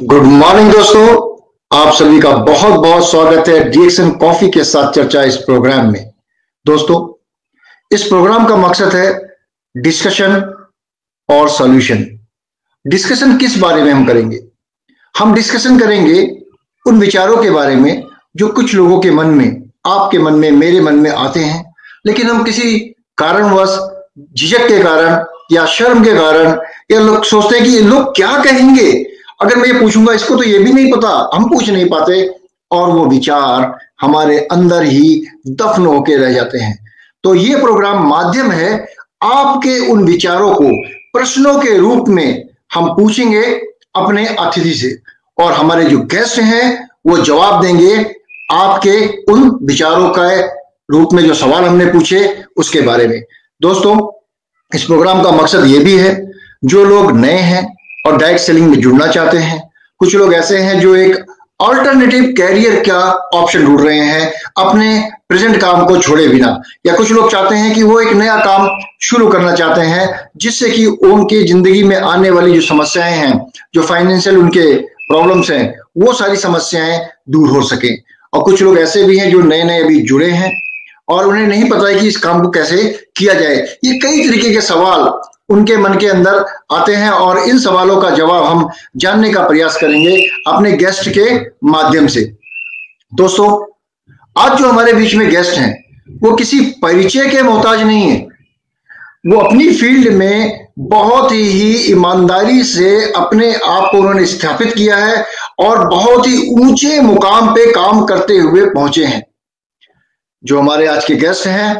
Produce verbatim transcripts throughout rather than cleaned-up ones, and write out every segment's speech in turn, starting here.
Good morning दोस्तों, आप सभी का बहुत बहुत स्वागत है डीएक्सन कॉफी के साथ चर्चा इस प्रोग्राम में। दोस्तों, इस प्रोग्राम का मकसद है डिस्कशन और सॉल्यूशन। डिस्कशन किस बारे में हम करेंगे? हम डिस्कशन करेंगे उन विचारों के बारे में जो कुछ लोगों के मन में, आपके मन में, मेरे मन में आते हैं, लेकिन हम किसी कारणवश, झिझक के कारण या शर्म के कारण, या लोग सोचते हैं कि ये लोग क्या कहेंगे अगर मैं ये पूछूंगा, इसको तो ये भी नहीं पता, हम पूछ नहीं पाते, और वो विचार हमारे अंदर ही दफन होके रह जाते हैं। तो ये प्रोग्राम माध्यम है आपके उन विचारों को प्रश्नों के रूप में हम पूछेंगे अपने अतिथि से, और हमारे जो गेस्ट हैं वो जवाब देंगे आपके उन विचारों का रूप में जो सवाल हमने पूछे उसके बारे में। दोस्तों, इस प्रोग्राम का मकसद ये भी है, जो लोग नए हैं और डायरेक्ट सेलिंग में जुड़ना चाहते हैं, कुछ लोग ऐसे हैं जो एक ऑल्टरनेटिव कैरियर का ऑप्शन ढूंढ रहे हैं अपने प्रेजेंट काम को छोड़े बिना, या कुछ लोग चाहते हैं कि वो एक नया काम शुरू करना चाहते हैं जिससे कि उनकी जिंदगी में आने वाली जो समस्याएं हैं, जो फाइनेंशियल उनके प्रॉब्लम्स हैं, वो सारी समस्याएं दूर हो सके। और कुछ लोग ऐसे भी हैं जो नए नए अभी जुड़े हैं और उन्हें नहीं पता है कि इस काम को कैसे किया जाए। ये कई तरीके के सवाल उनके मन के अंदर आते हैं और इन सवालों का जवाब हम जानने का प्रयास करेंगे अपने गेस्ट के माध्यम से। दोस्तों, आज जो हमारे बीच में गेस्ट हैं वो किसी परिचय के मोहताज नहीं है। वो अपनी फील्ड में बहुत ही ईमानदारी से अपने आप को उन्होंने स्थापित किया है और बहुत ही ऊंचे मुकाम पे काम करते हुए पहुंचे हैं। जो हमारे आज के गेस्ट हैं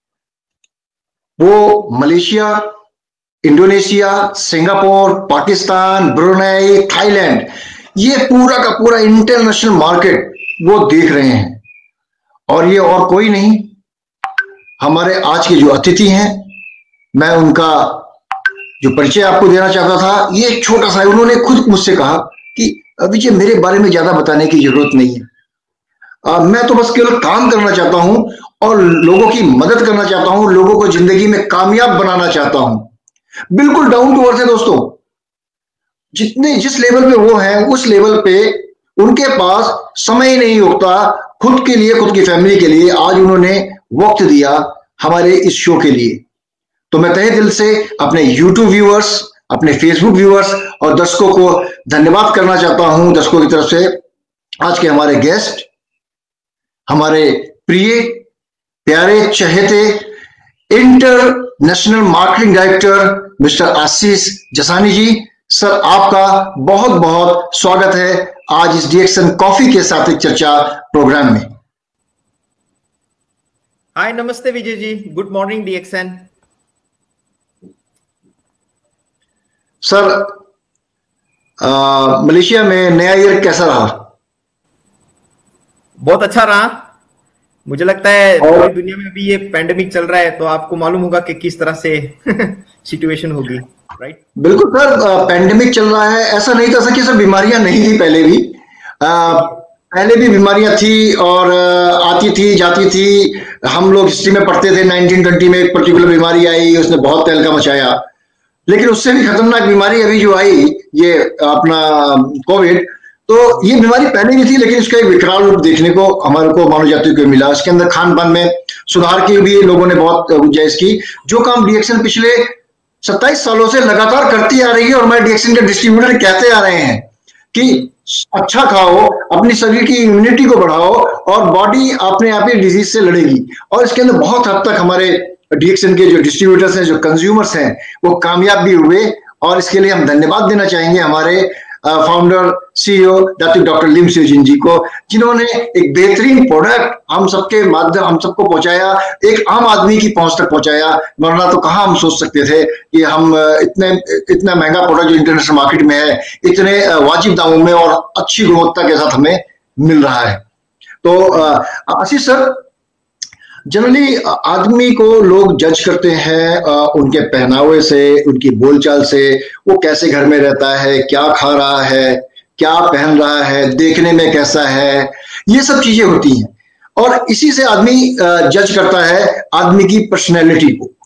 वो Malaysia, Indonesia, Singapore, Pakistan, Brunei, Thailand, ये पूरा का पूरा इंटरनेशनल मार्केट वो देख रहे हैं। और ये और कोई नहीं, हमारे आज के जो अतिथि हैं, मैं उनका जो परिचय आपको देना चाहता था, ये एक छोटा सा, उन्होंने खुद मुझसे कहा कि विजय, मेरे बारे में ज्यादा बताने की जरूरत नहीं है, आ, मैं तो बस केवल काम करना चाहता हूं और लोगों की मदद करना चाहता हूं, लोगों को जिंदगी में कामयाब बनाना चाहता हूं। बिल्कुल डाउन टू अर्थ है दोस्तों। जितने जिस लेवल पे वो हैं उस लेवल पे उनके पास समय ही नहीं होता खुद के लिए, खुद की फैमिली के लिए। आज उन्होंने वक्त दिया हमारे इस शो के लिए, तो मैं तहे दिल से अपने यूट्यूब व्यूअर्स, अपने फेसबुक व्यूअर्स और दर्शकों को धन्यवाद करना चाहता हूं। दर्शकों की तरफ से आज के हमारे गेस्ट, हमारे प्रिय, प्यारे, चहेते international marketing director mister Ashish Jasani ji. Sir, आपका बहुत बहुत स्वागत है आज इस डीएक्सन कॉफी के साथ एक चर्चा प्रोग्राम में। हाय, नमस्ते विजय जी, गुड मॉर्निंग डीएक्सन। सर, आ, मलेशिया में नया ईयर कैसा रहा? बहुत अच्छा रहा। मुझे लगता है पूरी दुनिया में अभी ये पैंडेमिक चल रहा है, तो आपको मालूम होगा कि किस तरह से सिचुएशन होगी, राइट? बिल्कुल सर, पैंडेमिक चल रहा है। ऐसा नहीं था सर कि सर बीमारियां नहीं थी, पहले भी आ, पहले भी बीमारियां थी और आती थी जाती थी। हम लोग हिस्ट्री में पढ़ते थे, नाइनटीन ट्वेंटी में एक पर्टिकुलर बीमारी आई, उसने बहुत तहलका मचाया। लेकिन उससे भी खतरनाक बीमारी अभी जो आई, ये अपना कोविड, तो ये बीमारी पहले भी थी लेकिन इसका एक विकराल रूप देखने को हमारे को मानव जाति को मिला। इसके अंदर खान पान में सुधार की भी लोगों ने बहुत गुंजाइश की, जो काम डीएक्सन पिछले सत्ताईस सालों से लगातार करती आ रही है। और हमारे डीएक्सन के डिस्ट्रीब्यूटर कहते आ रहे हैं कि अच्छा खाओ, अपनी शरीर की इम्यूनिटी को बढ़ाओ और बॉडी अपने आप ही डिजीज से लड़ेगी। और इसके अंदर बहुत हद तक हमारे डीएक्सन के जो डिस्ट्रीब्यूटर्स हैं, जो कंज्यूमर्स हैं, वो कामयाब भी हुए। और इसके लिए हम धन्यवाद देना चाहेंगे हमारे फाउंडर, सीईओ डॉक्टर लिम सियो जिन जी को, जिन्होंने एक बेहतरीन प्रोडक्ट हम सबके माध्यम हम सबको पहुंचाया, एक आम आदमी की पहुंच तक पहुंचाया। वरना तो कहाँ हम सोच सकते थे कि हम इतने इतना महंगा प्रोडक्ट जो इंटरनेशनल मार्केट में है, इतने वाजिब दामों में और अच्छी गुणवत्ता के साथ हमें मिल रहा है। तो आशीष सर, जनरली आदमी को लोग जज करते हैं उनके पहनावे से, उनकी बोलचाल से, वो कैसे घर में रहता है, क्या खा रहा है, क्या पहन रहा है, देखने में कैसा है, ये सब चीजें होती हैं। और इसी से आदमी जज करता है आदमी की पर्सनैलिटी को।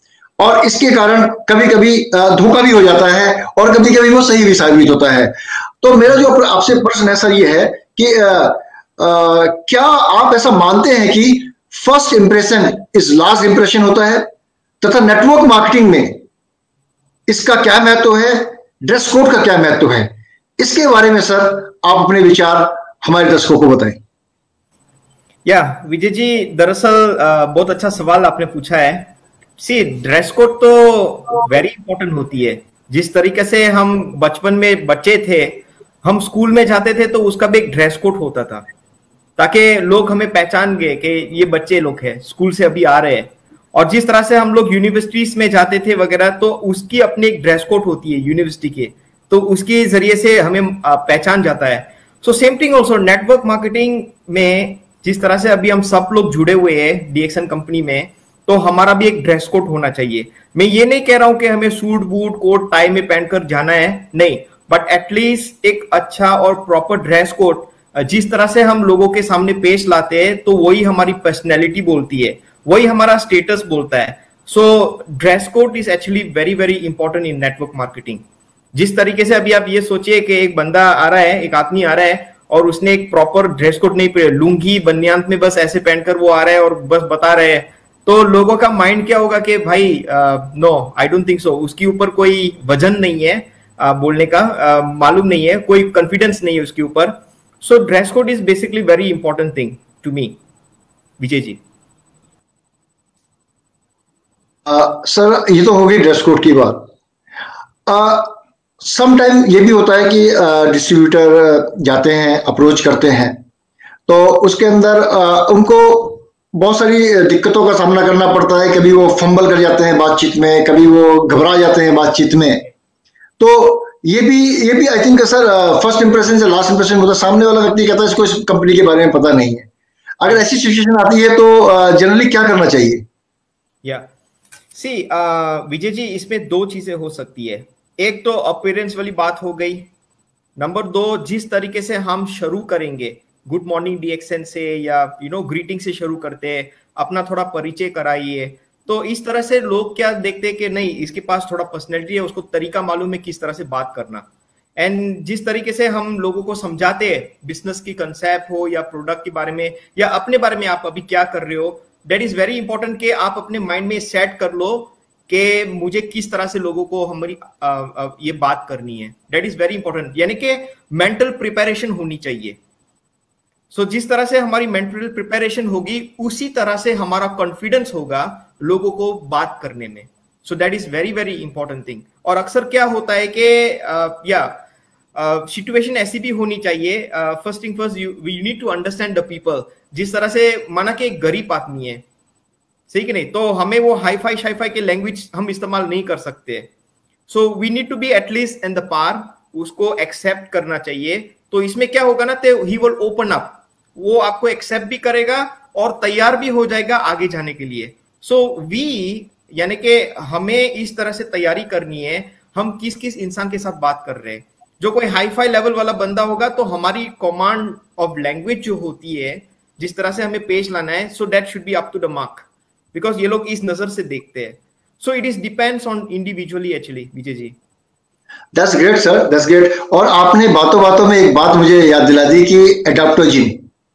और इसके कारण कभी कभी धोखा भी हो जाता है और कभी कभी वो सही भी साबित होता है। तो मेरा जो आपसे प्रश्न है सर ये है कि आ, आ, क्या आप ऐसा मानते हैं कि first impression is last impression होता है, तथा नेटवर्क मार्केटिंग में इसका क्या महत्व है, ड्रेस कोड का क्या महत्व है? इसके बारे में सर आप अपने विचार हमारे दर्शकों को बताएं। या विजय जी, दरअसल बहुत अच्छा सवाल आपने पूछा है। सी, ड्रेस कोड तो वेरी इंपॉर्टेंट होती है। जिस तरीके से हम बचपन में बच्चे थे, हम स्कूल में जाते थे तो उसका भी एक ड्रेस कोड होता था, ताकि लोग हमें पहचान गए कि ये बच्चे लोग हैं, स्कूल से अभी आ रहे हैं। और जिस तरह से हम लोग यूनिवर्सिटीज में जाते थे वगैरह, तो उसकी अपनी एक ड्रेस कोड होती है यूनिवर्सिटी के, तो उसके जरिए से हमें पहचान जाता है। So same thing also network marketing में, जिस तरह से अभी हम सब लोग जुड़े हुए हैं डीएक्सन कंपनी में, तो हमारा भी एक ड्रेस कोड होना चाहिए। मैं ये नहीं कह रहा हूं कि हमें सूट बूट कोट टाई में पहनकर जाना है, नहीं, बट एटलीस्ट एक अच्छा और प्रॉपर ड्रेस कोड, जिस तरह से हम लोगों के सामने पेश लाते हैं, तो वही हमारी पर्सनैलिटी बोलती है, वही हमारा स्टेटस बोलता है। So dress code is actually very very important in network marketing. जिस तरीके से अभी आप ये सोचिए कि एक बंदा आ रहा है, एक आदमी आ रहा है और उसने एक प्रॉपर ड्रेस कोड नहीं पहना, लुंगी बनियान में बस ऐसे पहनकर वो आ रहा है और बस बता रहे हैं, तो लोगों का माइंड क्या होगा कि भाई no, I don't think so, उसके ऊपर कोई वजन नहीं है uh, बोलने का, uh, मालूम नहीं है, कोई कॉन्फिडेंस नहीं है उसके ऊपर। So dress code is basically very important thing to me, Vijay ji. Sir uh, ये तो हो गई ड्रेस कोड की बात। सम uh, टाइम ये भी होता है कि डिस्ट्रीब्यूटर uh, जाते हैं, अप्रोच करते हैं, तो उसके अंदर uh, उनको बहुत सारी दिक्कतों का सामना करना पड़ता है। कभी वो फंबल कर जाते हैं बातचीत में, कभी वो घबरा जाते हैं बातचीत में। तो ये भी ये भी I think sir first impression से लास्ट इंप्रेशन होता है। सामने वाला व्यक्ति कहता है इसको इस कंपनी के बारे में पता नहीं है। अगर ऐसी सिचुएशन आती है तो जनरली uh, क्या करना चाहिए? या सी विजय जी, इसमें दो चीजें हो सकती है। एक तो अपीयरेंस वाली बात हो गई, नंबर दो, जिस तरीके से हम शुरू करेंगे, गुड मॉर्निंग डीएक्सन से या यू नो ग्रीटिंग से शुरू करते हैं, अपना थोड़ा परिचय कराइए, तो इस तरह से लोग क्या देखते हैं कि नहीं, इसके पास थोड़ा पर्सनैलिटी है, उसको तरीका मालूम है किस तरह से बात करना। एंड जिस तरीके से हम लोगों को समझाते हैं, बिजनेस की कंसेप्ट हो या प्रोडक्ट के बारे में या अपने बारे में, आप अभी क्या कर रहे हो, दैट इज वेरी इंपॉर्टेंट कि आप अपने माइंड में सेट कर लो कि मुझे किस तरह से लोगों को हमारी आ, आ, ये बात करनी है। दैट इज वेरी इंपॉर्टेंट, यानी कि मेंटल प्रिपरेशन होनी चाहिए। सो so, जिस तरह से हमारी मेंटल प्रिपरेशन होगी, उसी तरह से हमारा कॉन्फिडेंस होगा लोगों को बात करने में। So that is very very important thing. और अक्सर क्या होता है कि या सिचुएशन ऐसी भी होनी चाहिए, first thing first, you need to understand the people. जिस तरह से माना कि एक गरीब आदमी है, सही कि नहीं, तो हमें वो हाई फाई शाई फाई के लैंग्वेज हम इस्तेमाल नहीं कर सकते। So we need to be at least in the par, उसको एक्सेप्ट करना चाहिए। तो इसमें क्या होगा ना, तो ही विल ओपन अप, वो आपको एक्सेप्ट भी करेगा और तैयार भी हो जाएगा आगे जाने के लिए। सो so, वी यानी कि हमें इस तरह से तैयारी करनी है, हम किस किस इंसान के साथ बात कर रहे हैं। जो कोई हाई फाई लेवल वाला बंदा होगा, तो हमारी कमांड ऑफ लैंग्वेज जो होती है, जिस तरह से हमें पेश लाना है, so that should be up to the mark, because ये लोग इस नजर से देखते हैं। So it is depends on individually actually, Vijay ji. That's great sir, that's great. और आपने बातों बातों में एक बात मुझे याद दिला दी कि एडाप्टोजिन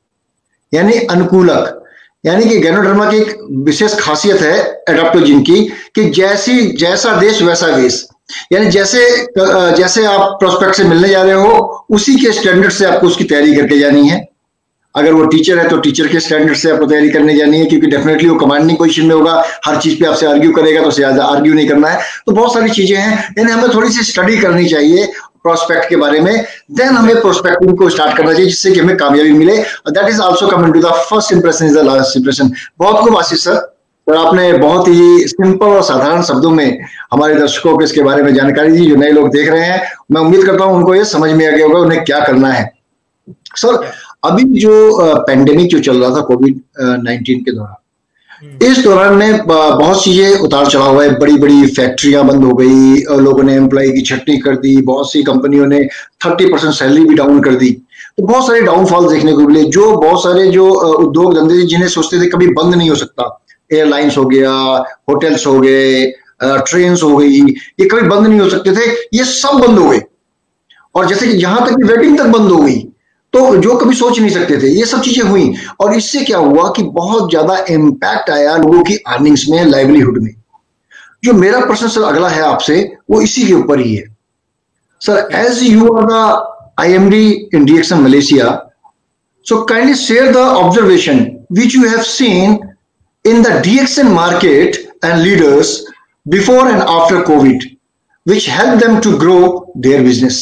यानी अनुकूलक, यानी कि गैनोडर्मा की एक विशेष खासियत है एडाप्टोजिन की कि जैसी जैसा देश वैसा वेश, यानी जैसे जैसे आप प्रोस्पेक्ट से मिलने जा रहे हो, उसी के स्टैंडर्ड से आपको उसकी तैयारी करके जानी है। अगर वो टीचर है तो टीचर के स्टैंडर्ड से आपको तैयारी करने जानी है, क्योंकि डेफिनेटली वो कमांडिंग पोजीशन में होगा, हर चीज पे आपसे आर्ग्यू करेगा, तो उसे आर्ग्यू नहीं करना है। तो बहुत सारी चीजें हैं, यानी हमें थोड़ी सी स्टडी करनी चाहिए प्रोस्पेक्ट के बारे में, देन हमें प्रोस्पेक्टिंग को स्टार्ट करना चाहिए, जिससे कि हमें कामयाबी मिले। That is also coming to the first impression is the last impression. बहुत खूब आशीष सर, सर आपने बहुत ही सिंपल और साधारण शब्दों में हमारे दर्शकों को इसके बारे में जानकारी दी। जो नए लोग देख रहे हैं, मैं उम्मीद करता हूं उनको ये समझ में आ गया होगा उन्हें क्या करना है। सर अभी जो पेंडेमिक जो चल रहा था कोविड नाइनटीन के दौरान, इस दौरान में बहुत चीजें उतार चढ़ाव हुआ है। बड़ी बड़ी फैक्ट्रियां बंद हो गई, लोगों ने एम्प्लॉय की छटनी कर दी, बहुत सी कंपनियों ने तीस परसेंट सैलरी भी डाउन कर दी। तो बहुत सारे डाउनफॉल देखने को मिले। जो बहुत सारे जो उद्योग धंधे जिन्हें सोचते थे कभी बंद नहीं हो सकता, एयरलाइंस हो गया, होटल्स हो गए, ट्रेन हो गई, ये कभी बंद नहीं हो सकते थे, ये सब बंद हो गए। और जैसे कि यहां तक कि वेडिंग तक बंद हो गई, तो जो कभी सोच नहीं सकते थे, ये सब चीजें हुई। और इससे क्या हुआ कि बहुत ज्यादा इम्पैक्ट आया लोगों की अर्निंग्स में, लाइवलीहुड में। जो मेरा प्रश्न सर अगला है आपसे, वो इसी के ऊपर ही है sir. As you are the I M D in D X M Malaysia, so kindly share the observation which you have seen in the D X M market and leaders before and after COVID, which helped them to grow their business.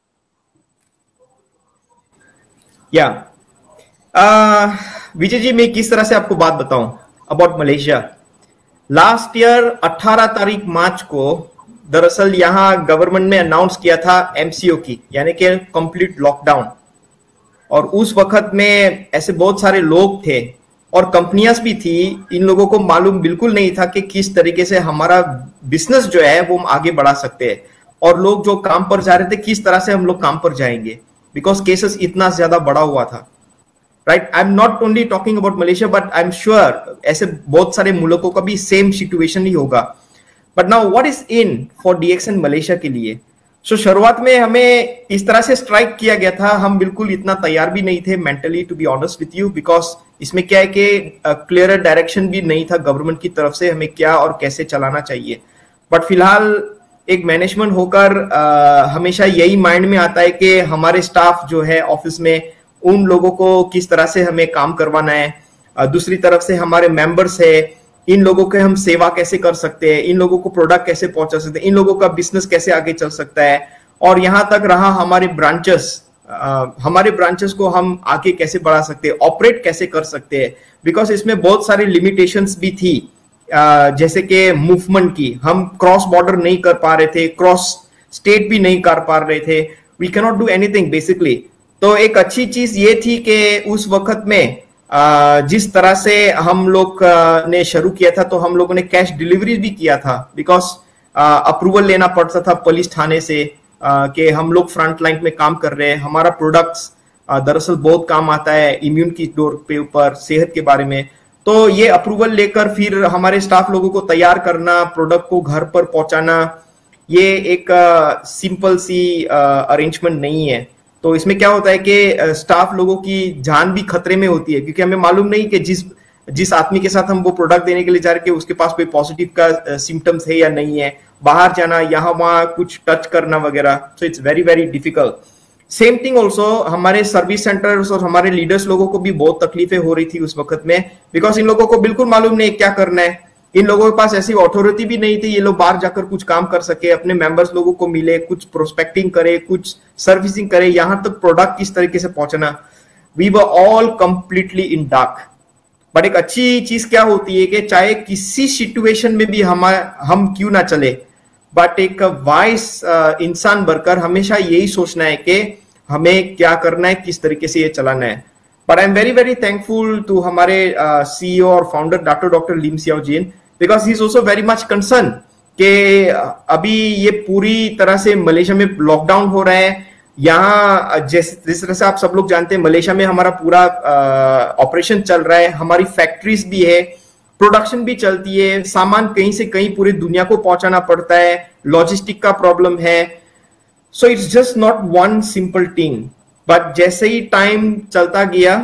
Yeah, Vijay ji, मैं किस तरह से आपको बात बताऊं about Malaysia. Last year अठारह तारीख मार्च को दरअसल यहां गवर्नमेंट ने अनाउंस किया था एमसीओ की, यानी कि कंप्लीट लॉकडाउन। और उस वक्त में ऐसे बहुत सारे लोग थे और कंपनियां भी थी, इन लोगों को मालूम बिल्कुल नहीं था कि किस तरीके से हमारा बिजनेस जो है वो हम आगे बढ़ा सकते हैं। और लोग जो काम पर जा रहे थे, किस तरह से हम लोग काम पर जाएंगे, बिकॉज केसेस इतना ज्यादा बढ़ा हुआ था। Right, I am not only talking about Malaysia, but I am sure ऐसे बहुत सारे मुल्कों का भी सेम सिचुएशन ही होगा। But now what is in for D X M Malaysia के लिए? सो so, शुरुआत में हमें इस तरह से स्ट्राइक किया गया था, हम बिल्कुल इतना तैयार भी नहीं थे mentally, to be honest with you, because इसमें क्या है कि क्लियर डायरेक्शन भी नहीं था गवर्नमेंट की तरफ से हमें क्या और कैसे चलाना चाहिए। बट फिलहाल एक मैनेजमेंट होकर uh, हमेशा यही माइंड में आता है कि हमारे स्टाफ जो है ऑफिस में, उन लोगों को किस तरह से हमें काम करवाना है। uh, दूसरी तरफ से हमारे मेंबर्स है, इन लोगों के हम सेवा कैसे कर सकते हैं, इन लोगों को प्रोडक्ट कैसे पहुंचा सकते हैं, इन लोगों का बिजनेस कैसे आगे चल सकता है। और यहां तक रहा हमारे ब्रांचेस, हमारे ब्रांचेस को हम आगे कैसे बढ़ा सकते हैं, ऑपरेट कैसे कर सकते हैं, बिकॉज इसमें बहुत सारी लिमिटेशंस भी थी। uh, जैसे कि मूवमेंट की, हम क्रॉस बॉर्डर नहीं कर पा रहे थे, क्रॉस स्टेट भी नहीं कर पा रहे थे, we can not do anything basically. तो एक अच्छी चीज ये थी कि उस वक्त में Uh, जिस तरह से हम लोग uh, ने शुरू किया था, तो हम लोगों ने कैश डिलीवरी भी किया था, बिकॉज अप्रूवल uh, लेना पड़ता था पुलिस थाने से uh, कि हम लोग फ्रंट लाइन में काम कर रहे हैं, हमारा प्रोडक्ट्स uh, दरअसल बहुत काम आता है इम्यून की डोर पे ऊपर, सेहत के बारे में। तो ये अप्रूवल लेकर फिर हमारे स्टाफ लोगों को तैयार करना, प्रोडक्ट को घर पर पहुंचाना, ये एक simple uh, see arrangement uh, नहीं है। तो इसमें क्या होता है कि स्टाफ लोगों की जान भी खतरे में होती है, क्योंकि हमें मालूम नहीं कि जिस जिस आदमी के साथ हम वो प्रोडक्ट देने के लिए जा रहे हैं उसके पास कोई पॉजिटिव का सिम्टम्स है या नहीं है, बाहर जाना, यहाँ वहाँ कुछ टच करना वगैरह। So it's very very difficult. Same thing also हमारे सर्विस सेंटर्स और हमारे लीडर्स लोगों को भी बहुत तकलीफें हो रही थी उस वक्त में, बिकॉज इन लोगों को बिल्कुल मालूम नहीं क्या करना है। इन लोगों के पास ऐसी अथॉरिटी भी नहीं थी ये लोग बाहर जाकर कुछ काम कर सके, अपने मेंबर्स लोगों को मिले, कुछ प्रोस्पेक्टिंग करे, कुछ सर्विसिंग करे, यहां तक प्रोडक्ट किस तरीके से पहुंचना। We were all completely in dark. But एक अच्छी चीज क्या होती है कि चाहे किसी सिचुएशन में भी हम हम क्यों ना चले, बट एक वाइस इंसान बनकर हमेशा यही सोचना है कि हमें क्या करना है, किस तरीके से ये चलाना है। But I am very very thankful to हमारे सीईओ और founder doctor doctor Lim Siao Jin, because he is also very much concern कि अभी ये पूरी तरह से मलेशिया में लॉकडाउन हो रहा है। यहाँ जैसे जिस तरह से आप सब लोग जानते हैं, मलेशिया में हमारा पूरा ऑपरेशन चल रहा है, हमारी फैक्ट्रीज भी है, प्रोडक्शन भी चलती है, सामान कहीं से कहीं पूरी दुनिया को पहुंचाना पड़ता है, लॉजिस्टिक का प्रॉब्लम है। So it's just not one simple thing. But जैसे ही टाइम चलता गया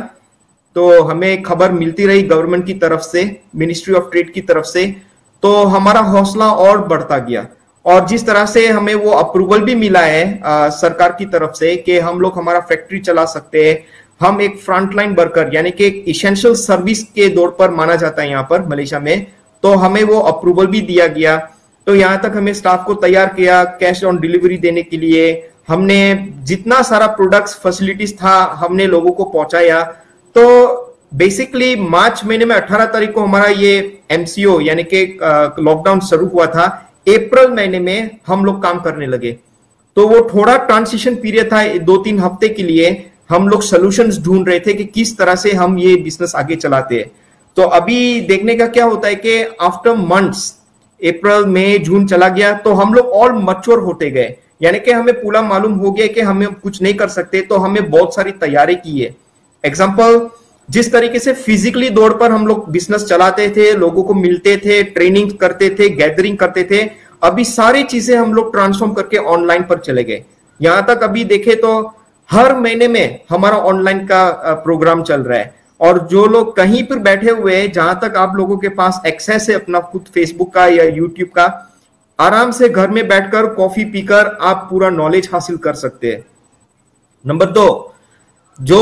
तो हमें खबर मिलती रही गवर्नमेंट की तरफ से, मिनिस्ट्री ऑफ ट्रेड की तरफ से, तो हमारा हौसला और बढ़ता गया। और जिस तरह से हमें वो अप्रूवल भी मिला है आ, सरकार की तरफ से कि हम लोग हमारा फैक्ट्री चला सकते हैं, हम एक फ्रंटलाइन वर्कर यानी कि एक इसेंशियल सर्विस के दौर पर माना जाता है यहाँ पर मलेशिया में, तो हमें वो अप्रूवल भी दिया गया। तो यहाँ तक हमें स्टाफ को तैयार किया कैश ऑन डिलीवरी देने के लिए, हमने जितना सारा प्रोडक्ट्स फैसिलिटीज था हमने लोगों को पहुंचाया। तो बेसिकली मार्च महीने में अठारह तारीख को हमारा ये एमसीओ यानी कि लॉकडाउन शुरू हुआ था, अप्रैल महीने में हम लोग काम करने लगे। तो वो थोड़ा ट्रांजिशन पीरियड था, दो तीन हफ्ते के लिए हम लोग सोल्यूशंस ढूंढ रहे थे कि किस तरह से हम ये बिजनेस आगे चलाते हैं। तो अभी देखने का क्या होता है कि आफ्टर मंथ्स, अप्रैल मई जून चला गया तो हम लोग और मैच्योर होते गए, यानी कि हमें पूरा मालूम हो गया कि हमें कुछ नहीं कर सकते, तो हमें बहुत सारी तैयारी की है। एग्जाम्पल, जिस तरीके से फिजिकली दौड़ पर हम लोग बिजनेस चलाते थे, लोगों को मिलते थे, ट्रेनिंग करते थे, गैदरिंग करते थे, अभी सारी चीजें हम लोग ट्रांसफॉर्म करके ऑनलाइन पर चले गए। यहां तक अभी देखे तो हर महीने में हमारा ऑनलाइन का प्रोग्राम चल रहा है, और जो लोग कहीं पर बैठे हुए हैं, जहां तक आप लोगों के पास एक्सेस है अपना खुद फेसबुक का या यूट्यूब का, आराम से घर में बैठकर कॉफी पीकर आप पूरा नॉलेज हासिल कर सकते हैं। नंबर दो, जो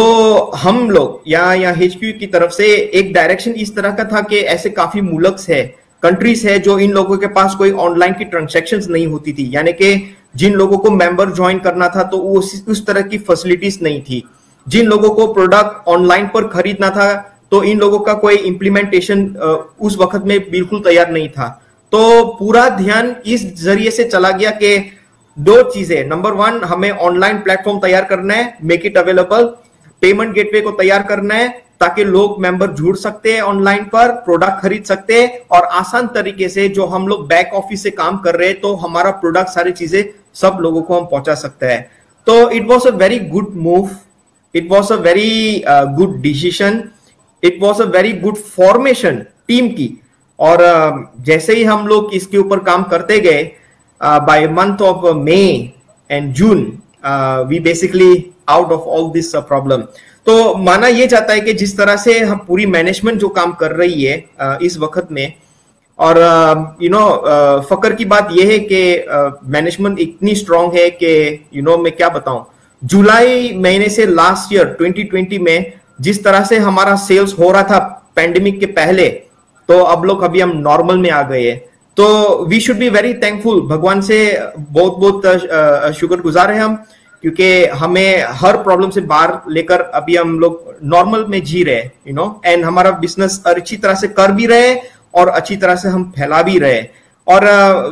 हम लोग या या एचक्यू की तरफ से एक डायरेक्शन इस तरह का था कि ऐसे काफी मुल्क है, कंट्रीज है, जो इन लोगों के पास कोई ऑनलाइन की ट्रांजैक्शंस नहीं होती थी, यानी कि जिन लोगों को मेंबर ज्वाइन करना था तो उस, उस तरह की फैसिलिटीज नहीं थी। जिन लोगों को प्रोडक्ट ऑनलाइन पर खरीदना था तो इन लोगों का कोई इंप्लीमेंटेशन उस वक्त में बिल्कुल तैयार नहीं था। तो पूरा ध्यान इस जरिए से चला गया कि दो चीजें, नंबर वन, हमें ऑनलाइन प्लेटफॉर्म तैयार करना है, make it available, payment gateway को तैयार करना है ताकि लोग मेंबर जुड़ सकते हैं, ऑनलाइन पर प्रोडक्ट खरीद सकते हैं, और आसान तरीके से जो हम लोग बैक ऑफिस से काम कर रहे हैं तो हमारा प्रोडक्ट सारी चीजें सब लोगों को हम पहुंचा सकते हैं। तो it was a very good move, it was a very good decision, it was a very good formation team की। और uh, जैसे ही हम लोग इसके ऊपर काम करते गए, by month of May and June we basically out of all this problem. तो माना यह जाता है कि जिस तरह से हम पूरी मैनेजमेंट जो काम कर रही है uh, इस वक्त में, और यू नो फकर की बात यह है कि मैनेजमेंट uh, इतनी स्ट्रांग है कि यू नो मैं क्या बताऊं, जुलाई महीने से लास्ट ईयर ट्वेंटी ट्वेंटी में जिस तरह से हमारा सेल्स हो रहा था पैंडेमिक के पहले, तो अब लोग अभी हम नॉर्मल में आ गए हैं। तो we should be very thankful, भगवान से बहुत बहुत शुक्रगुजार है हम, क्योंकि हमें हर प्रॉब्लम से बाहर लेकर अभी हम लोग नॉर्मल में जी रहे हैं, यू नो, एंड हमारा बिजनेस अच्छी तरह से कर भी रहे और अच्छी तरह से हम फैला भी रहे। और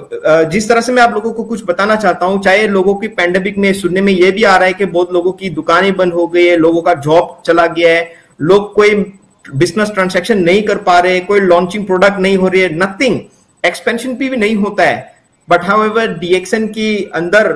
जिस तरह से मैं आप लोगों को कुछ बताना चाहता हूं, चाहे लोगों की पैंडेमिक में सुनने में यह भी आ रहा है कि बहुत लोगों की दुकानें बंद हो गई है, लोगों का जॉब चला गया है, लोग कोई बिजनेस ट्रांजैक्शन नहीं कर पा रहे, कोई लॉन्चिंग प्रोडक्ट नहीं हो रही है, नथिंग, एक्सपेंशन भी, भी नहीं होता है। बट हाउएवर डीएक्सन की अंदर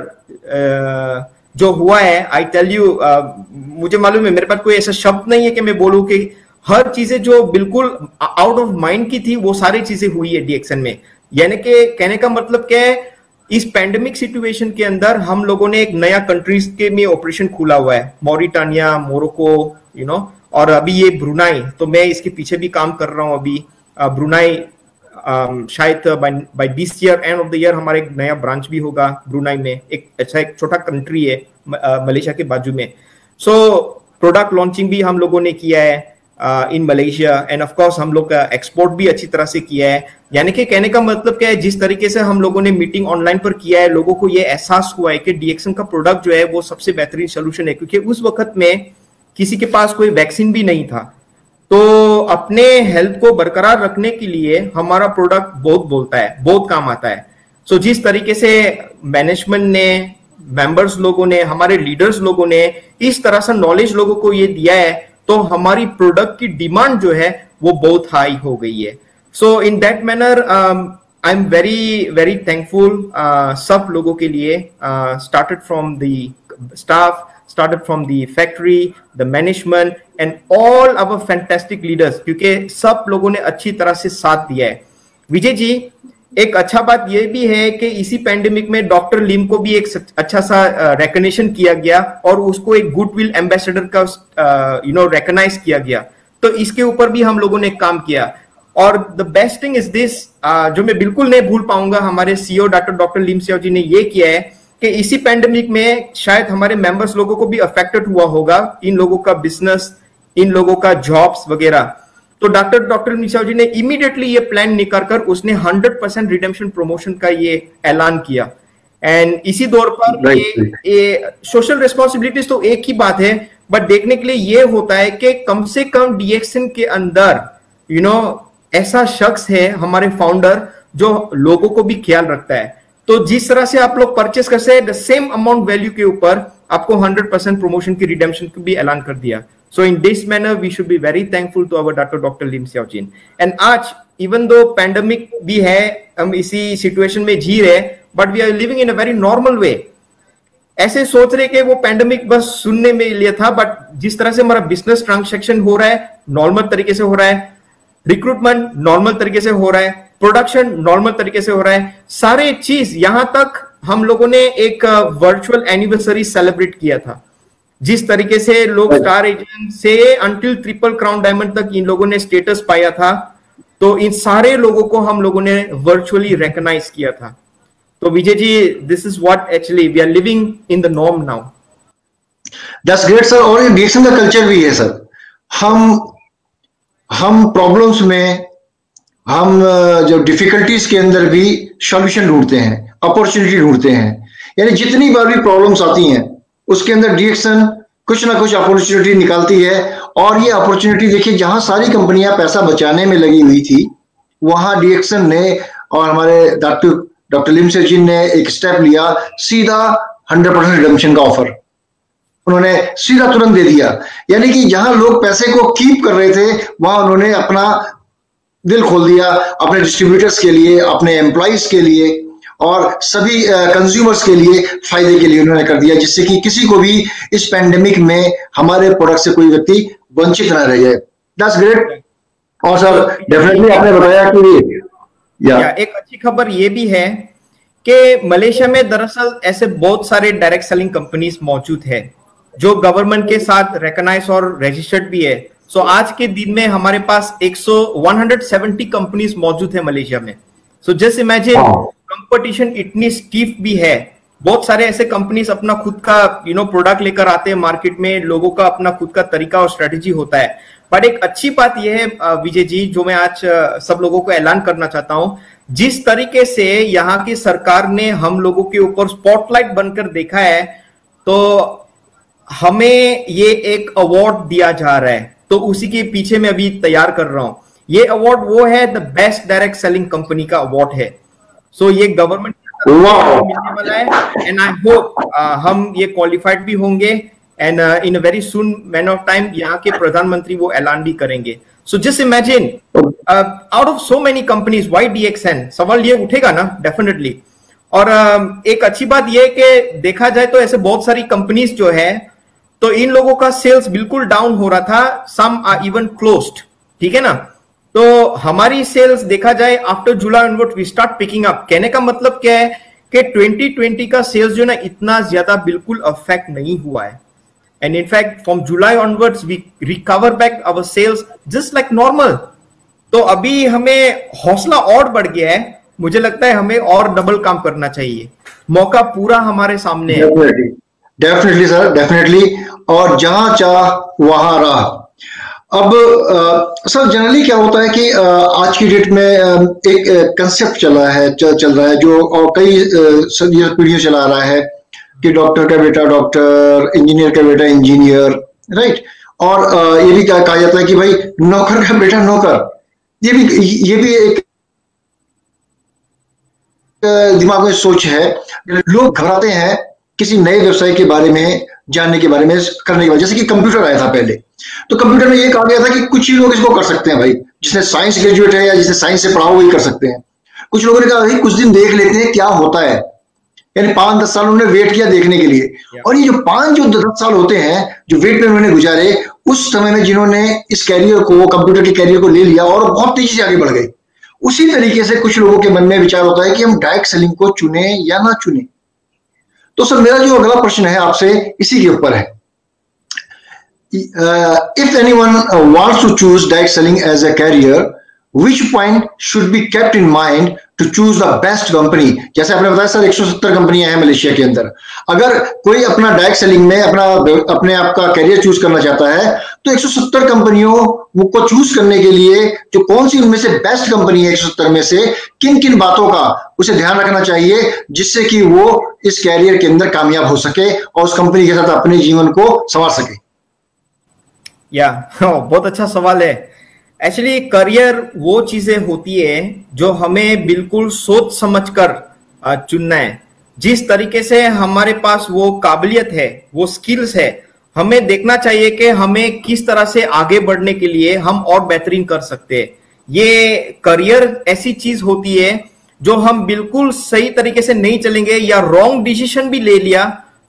uh, जो हुआ है, आई टेल यू, मुझे मालूम है, मेरे पास कोई ऐसा शब्द नहीं है कि मैं बोलूं कि हर चीजें जो बिल्कुल आउट ऑफ माइंड की थी वो सारी चीजें हुई है डीएक्सन में। यानी कि कहने का मतलब क्या है, इस पैंडेमिक सिचुएशन के अंदर हम लोगों ने एक नया कंट्रीज के में ऑपरेशन खुला हुआ है, मॉरिटानिया, मोरक्को, यू नो, और अभी ये ब्रुनाई, तो मैं इसके पीछे भी काम कर रहा हूं अभी। ब्रुनाई शायद by this year, end of the year, हमारा एक नया ब्रांच भी होगा ब्रुनाई में। एक अच्छा एक छोटा कंट्री है मलेशिया के बाजू में। सो प्रोडक्ट लॉन्चिंग भी हम लोगों ने किया है in Malaysia, and of course हम लोग का एक्सपोर्ट भी अच्छी तरह से किया है। यानी कि कहने का मतलब क्या है, जिस तरीके से हम लोगों ने मीटिंग ऑनलाइन पर किया है, लोगों को ये एहसास हुआ है कि डीएक्सन का प्रोडक्ट जो है वो सबसे बेहतरीन सोल्यूशन है, क्योंकि उस वक्त में किसी के पास कोई वैक्सीन भी नहीं था। तो अपने हेल्थ को बरकरार रखने के लिए हमारा प्रोडक्ट बहुत बोलता है, बहुत काम आता है। सो so, जिस तरीके से मैनेजमेंट ने, मेंबर्स लोगों ने, हमारे लीडर्स लोगों ने इस तरह से नॉलेज लोगों को ये दिया है, तो हमारी प्रोडक्ट की डिमांड जो है वो बहुत हाई हो गई है। So in that manner I am very very thankful सब लोगों के लिए, started from the staff, started from the factory, the management and all our fantastic leaders, क्योंकि सब लोगों ने अच्छी तरह से साथ दिया है। विजय जी, एक अच्छा बात यह भी है कि इसी पैंडेमिक में डॉक्टर लिम को भी एक अच्छा सा रिकॉग्निशन uh, किया गया और उसको एक गुडविल एम्बेसडर का यू नो रिकॉग्नाइज किया गया। तो इसके ऊपर भी हम लोगों ने काम किया। और the best thing is this, जो मैं बिल्कुल नहीं भूल पाऊंगा, हमारे CEO doctor doctor Lim Siao ji ने ये किया है कि इसी पैंडेमिक में शायद हमारे मेंबर्स लोगों को भी अफेक्टेड हुआ होगा, इन लोगों का बिजनेस, इन लोगों का जॉब्स वगैरह। तो डॉक्टर डॉक्टर निशाव जी ने इमीडिएटली ये प्लान निकाल कर उसने हंड्रेड परसेंट रिडेम्पशन प्रमोशन का ये ऐलान किया। एंड इसी दौर पर ये, ये सोशल रिस्पॉन्सिबिलिटीज तो एक ही बात है, बट देखने के लिए ये होता है कि कम से कम डीएक्सन के अंदर यू you नो know, ऐसा शख्स है हमारे फाउंडर जो लोगों को भी ख्याल रखता है। तो जिस तरह से आप लोग परचेस कर सकते हैं, द सेम अमाउंट वैल्यू के ऊपर आपको हंड्रेड परसेंट प्रमोशन की रिडेम्पशन को भी ऐलान कर दिया। So in this manner we should be very thankful to our doctor doctor Lim Siao Jin. And आज इवन दो पैंडेमिक भी है, हम इसी सिचुएशन में जी रहे, but we are living in a very normal way. ऐसे सोच रहे कि वो पैंडेमिक बस सुनने में लिए था, बट जिस तरह से हमारा बिजनेस ट्रांजैक्शन हो रहा है नॉर्मल तरीके से हो रहा है, रिक्रूटमेंट नॉर्मल तरीके से हो रहा है, प्रोडक्शन नॉर्मल तरीके से हो रहा है, सारे चीज यहां तक हम लोगों ने एक वर्चुअल एनिवर्सरी सेलिब्रेट किया था। जिस तरीके से लोग स्टार एजेंट से अंटिल ट्रिपल क्राउन डायमंड तक इन लोगों ने स्टेटस पाया था, तो इन सारे लोगों को हम लोगों ने वर्चुअली रिकॉग्नाइज किया था। तो Vijay ji, this is what actually we are living in the norm now. That's great sir. और ये डीएक्सन का कल्चर भी है सर। हम हम प्रॉब्लम्स में, हम जो डिफिकल्टीज के अंदर भी सॉल्यूशन ढूंढते हैं, अपॉर्चुनिटी ढूंढते हैं। यानी जितनी बार भी प्रॉब्लम्स आती हैं उसके अंदर डीएक्सन कुछ ना कुछ अपॉर्चुनिटी निकालती है। और ये अपॉर्चुनिटी देखिए, जहां सारी कंपनियां पैसा बचाने में लगी हुई थी, वहां डीएक्सन ने और हमारे डॉक्टर डॉक्टर लिमसे जी ने एक स्टेप लिया, सीधा हंड्रेड परसेंट रिडम्पशन का ऑफर उन्होंने सीधा तुरंत दे दिया। यानी कि जहां लोग पैसे को कीप कर रहे थे, वहां उन्होंने अपना दिल खोल दिया अपने डिस्ट्रीब्यूटर्स के लिए, अपने एम्प्लॉइज के लिए और सभी कंज्यूमर्स के लिए फायदे के लिए उन्होंने कर दिया, जिससे कि किसी को भी इस पैंडेमिक में हमारे प्रोडक्ट से कोई व्यक्ति वंचित ना रह जाए। That's great. और सर डेफिनेटली आपने बताया कि या, या एक अच्छी खबर ये भी है कि मलेशिया में दरअसल ऐसे बहुत सारे डायरेक्ट सेलिंग कंपनीज मौजूद है जो गवर्नमेंट के साथ रिकॉग्नाइज और रजिस्टर्ड भी है। सो so, आज के दिन में हमारे पास एक सौ एक सौ सत्तर कंपनीज मौजूद है मलेशिया में। सो जस्ट इमेजिन, कंपटीशन इतनी स्टीफ भी है, बहुत सारे ऐसे कंपनीज अपना खुद का यू नो प्रोडक्ट लेकर आते हैं मार्केट में, लोगों का अपना खुद का तरीका और स्ट्रेटेजी होता है। बट एक अच्छी बात यह है विजय जी, जो मैं आज सब लोगों को ऐलान करना चाहता हूं, जिस तरीके से यहाँ की सरकार ने हम लोगों के ऊपर स्पॉटलाइट बनकर देखा है, तो हमें ये एक अवार्ड दिया जा रहा है, तो उसी के पीछे मैं अभी तैयार कर रहा हूं। ये अवार्ड वो है the best direct selling company का अवार्ड है। सो so, ये गवर्नमेंट मिलने वाला है एंड आई होप हम ये क्वालिफाइड भी होंगे and in a very soon man of time यहाँ के प्रधानमंत्री वो ऐलान भी करेंगे। So just imagine, out of so many companies why DXN, सवाल ये उठेगा ना डेफिनेटली। और uh, एक अच्छी बात ये है कि देखा जाए तो ऐसे बहुत सारी कंपनीज जो है, तो इन लोगों का सेल्स बिल्कुल डाउन हो रहा था, सम आर इवन क्लोज्ड, ठीक है ना। तो हमारी सेल्स देखा जाए after July onward we start picking up. कहने का मतलब क्या है कि ट्वेंटी ट्वेंटी का सेल्स जो ना इतना ज्यादा बिल्कुल अफेक्ट नहीं हुआ है, and in fact from July onwards we recover back our sales just like normal. तो अभी हमें हौसला और बढ़ गया है, मुझे लगता है हमें और डबल काम करना चाहिए, मौका पूरा हमारे सामने है। Definitely sir, definitely. और जहां चाह वहां राह। अब आ, सर जनरली क्या होता है कि आ, आज की डेट में आ, एक कंसेप्ट चला है चल, चल रहा है जो और कई पीढ़ियों चला रहा है कि डॉक्टर का बेटा डॉक्टर, इंजीनियर का बेटा इंजीनियर, राइट। और आ, ये भी कहा जाता है कि भाई नौकर का बेटा नौकर। ये भी ये भी एक दिमाग में सोच है। लोग घबराते हैं किसी नए व्यवसाय के बारे में जानने के बारे में, करने के बाद। जैसे कि कंप्यूटर आया था पहले, तो कंप्यूटर में ये कहा गया था कि कुछ ही लोग इसको कर सकते हैं, भाई जिसने साइंस ग्रेजुएट है या जिसने साइंस से पढ़ा वही कर सकते हैं। कुछ लोगों ने कहा भाई कुछ दिन देख लेते हैं क्या होता है, यानी पांच दस साल उन्होंने वेट किया देखने के लिए। और ये जो पांच जो दस साल होते हैं जो वेट में उन्होंने गुजारे, उस समय में जिन्होंने इस कैरियर को, कंप्यूटर के कैरियर को ले लिया और बहुत तेजी से आगे बढ़ गए, उसी तरीके से कुछ लोगों के मन में विचार होता है कि हम डायरेक्ट सेलिंग को चुने या ना चुने। तो सर मेरा जो अगला प्रश्न है आपसे इसी के ऊपर है। If anyone wants to choose direct selling as a career, which point should be kept in mind to choose the best company? जैसे आपने बताया सर एक सौ सत्तर कंपनियां हैं मलेशिया के अंदर। अगर कोई अपना डायरेक्ट सेलिंग में अपना अपने आप का कैरियर चूज करना चाहता है, तो एक सौ सत्तर कंपनियों को चूज करने के लिए जो कौन सी उनमें से बेस्ट कंपनी है एक सौ सत्तर में से, किन किन बातों का उसे ध्यान रखना चाहिए जिससे कि वो इस कैरियर के अंदर कामयाब हो सके और उस कंपनी के साथ अपने जीवन को संवार सके? या बहुत अच्छा सवाल है। एक्चुअली करियर वो चीजें होती है जो हमें बिल्कुल सोच समझकर चुनना है। जिस तरीके से हमारे पास वो काबिलियत है, वो स्किल्स है, हमें देखना चाहिए कि हमें किस तरह से आगे बढ़ने के लिए हम और बेहतरीन कर सकते हैं। ये करियर ऐसी चीज होती है जो हम बिल्कुल सही तरीके से नहीं चलेंगे या रॉन्ग डिसीजन भी ले लिया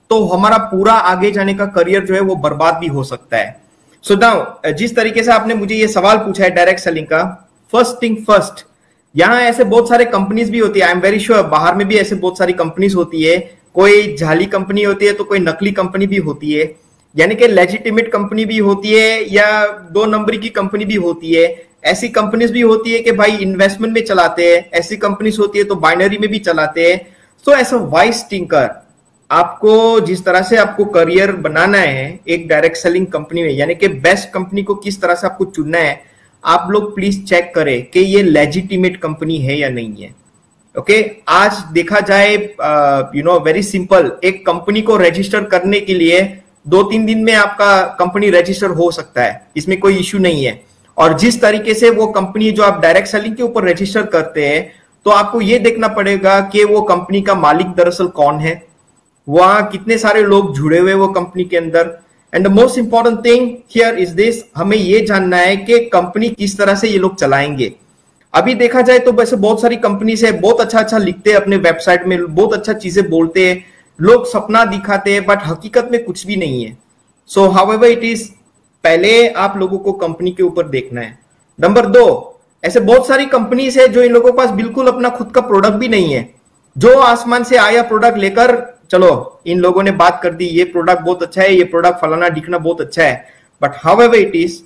तो हमारा पूरा आगे जाने का करियर जो है वो बर्बाद भी हो सकता है। सो नाउ जिस तरीके से आपने मुझे ये सवाल पूछा है डायरेक्ट सेलिंग का, फर्स्ट थिंग फर्स्ट, यहाँ ऐसे बहुत सारे कंपनीज भी होती है, आई एम वेरी श्योर बाहर में भी ऐसे बहुत सारी कंपनीज होती है, कोई जाली कंपनी होती है तो कोई नकली कंपनी भी होती है, यानी कि लेजिटिमेट कंपनी भी होती है या दो नंबर की कंपनी भी होती है। ऐसी कंपनीज भी होती है कि भाई इन्वेस्टमेंट में चलाते हैं, ऐसी कंपनीज होती है तो बाइनरी में भी चलाते हैं। So as a wise thinker, आपको जिस तरह से आपको करियर बनाना है एक डायरेक्ट सेलिंग कंपनी में, यानी कि बेस्ट कंपनी को किस तरह से आपको चुनना है, आप लोग प्लीज चेक करें कि ये लेजिटिमेट कंपनी है या नहीं है। Okay okay? आज देखा जाए यू नो वेरी सिंपल, एक कंपनी को रजिस्टर करने के लिए दो तीन दिन में आपका कंपनी रजिस्टर हो सकता है, इसमें कोई इश्यू नहीं है। और जिस तरीके से वो कंपनी जो आप डायरेक्ट सेलिंग के ऊपर रजिस्टर करते हैं, तो आपको ये देखना पड़ेगा कि वो कंपनी का मालिक दरअसल कौन है, वहां कितने सारे लोग जुड़े हुए वो कंपनी के अंदर। And the most important thing here is this, हमें ये जानना है कि कंपनी किस तरह से ये लोग चलाएंगे। अभी देखा जाए तो वैसे बहुत सारी कंपनी से बहुत अच्छा अच्छा लिखते हैं अपने वेबसाइट में, बहुत अच्छा चीजें बोलते हैं, लोग सपना दिखाते हैं, बट हकीकत में कुछ भी नहीं है। सो हाउएवर इट इज, पहले आप लोगों को कंपनी के ऊपर देखना है। नंबर दो, ऐसे बहुत सारी कंपनीज है जो इन लोगों के पास बिल्कुल अपना खुद का प्रोडक्ट भी नहीं है, जो आसमान से आया प्रोडक्ट लेकर चलो इन लोगों ने बात कर दी ये प्रोडक्ट बहुत अच्छा है, ये प्रोडक्ट फलाना दिखना बहुत अच्छा है, बट हाउएवर इट इज,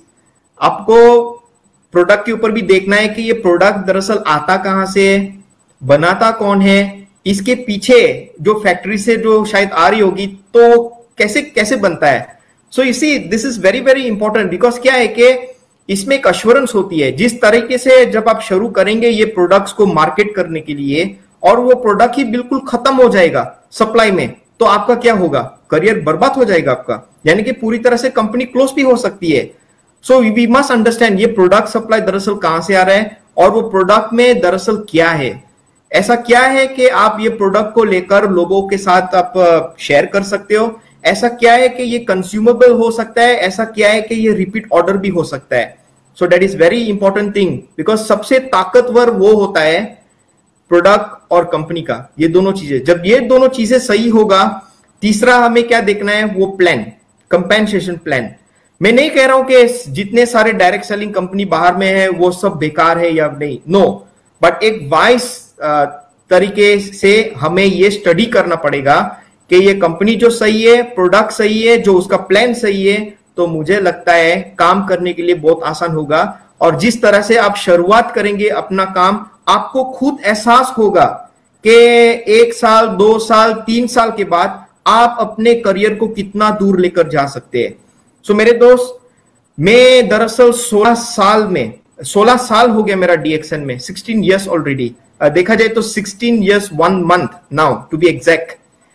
आपको प्रोडक्ट के ऊपर भी देखना है कि ये प्रोडक्ट दरअसल आता कहां से, बनाता कौन है, इसके पीछे जो फैक्ट्री से जो शायद आ रही होगी तो कैसे कैसे बनता है। So you see this is very very important, because क्या है कि इसमें एक अश्योरेंस होती है। जिस तरीके से जब आप शुरू करेंगे ये प्रोडक्ट्स को मार्केट करने के लिए और वो प्रोडक्ट ही बिल्कुल खत्म हो जाएगा सप्लाई में, तो आपका क्या होगा, करियर बर्बाद हो जाएगा आपका, यानी कि पूरी तरह से कंपनी क्लोज भी हो सकती है। सो वी मस्ट अंडरस्टैंड ये प्रोडक्ट सप्लाई दरअसल कहां से आ रहा है और वो प्रोडक्ट में दरअसल क्या है। ऐसा क्या है कि आप ये प्रोडक्ट को लेकर लोगों के साथ आप शेयर कर सकते हो, ऐसा क्या है कि ये कंज्यूमेबल हो सकता है, ऐसा क्या है कि ये रिपीट ऑर्डर भी हो सकता है। So that is very important thing, because सबसे ताकतवर वो होता है प्रोडक्ट और कंपनी का, ये दोनों चीजें। जब ये दोनों चीजें सही होगा, तीसरा हमें क्या देखना है, वो प्लान, कंपेंसेशन प्लान। मैं नहीं कह रहा हूं कि जितने सारे डायरेक्ट सेलिंग कंपनी बाहर में है वो सब बेकार है या नहीं, नो, बट एक वाइस तरीके से हमें ये स्टडी करना पड़ेगा कि ये कंपनी जो सही है, प्रोडक्ट सही है, जो उसका प्लान सही है, तो मुझे लगता है काम करने के लिए बहुत आसान होगा। और जिस तरह से आप शुरुआत करेंगे अपना काम, आपको खुद एहसास होगा कि एक साल, दो साल, तीन साल के बाद आप अपने करियर को कितना दूर लेकर जा सकते हैं। सो मेरे दोस्त, मैं दरअसल सोलह साल में सोलह साल हो गया मेरा डीएक्सएन में, सोलह इयर्स ऑलरेडी, देखा जाए तो सोलह years one month now to be exact.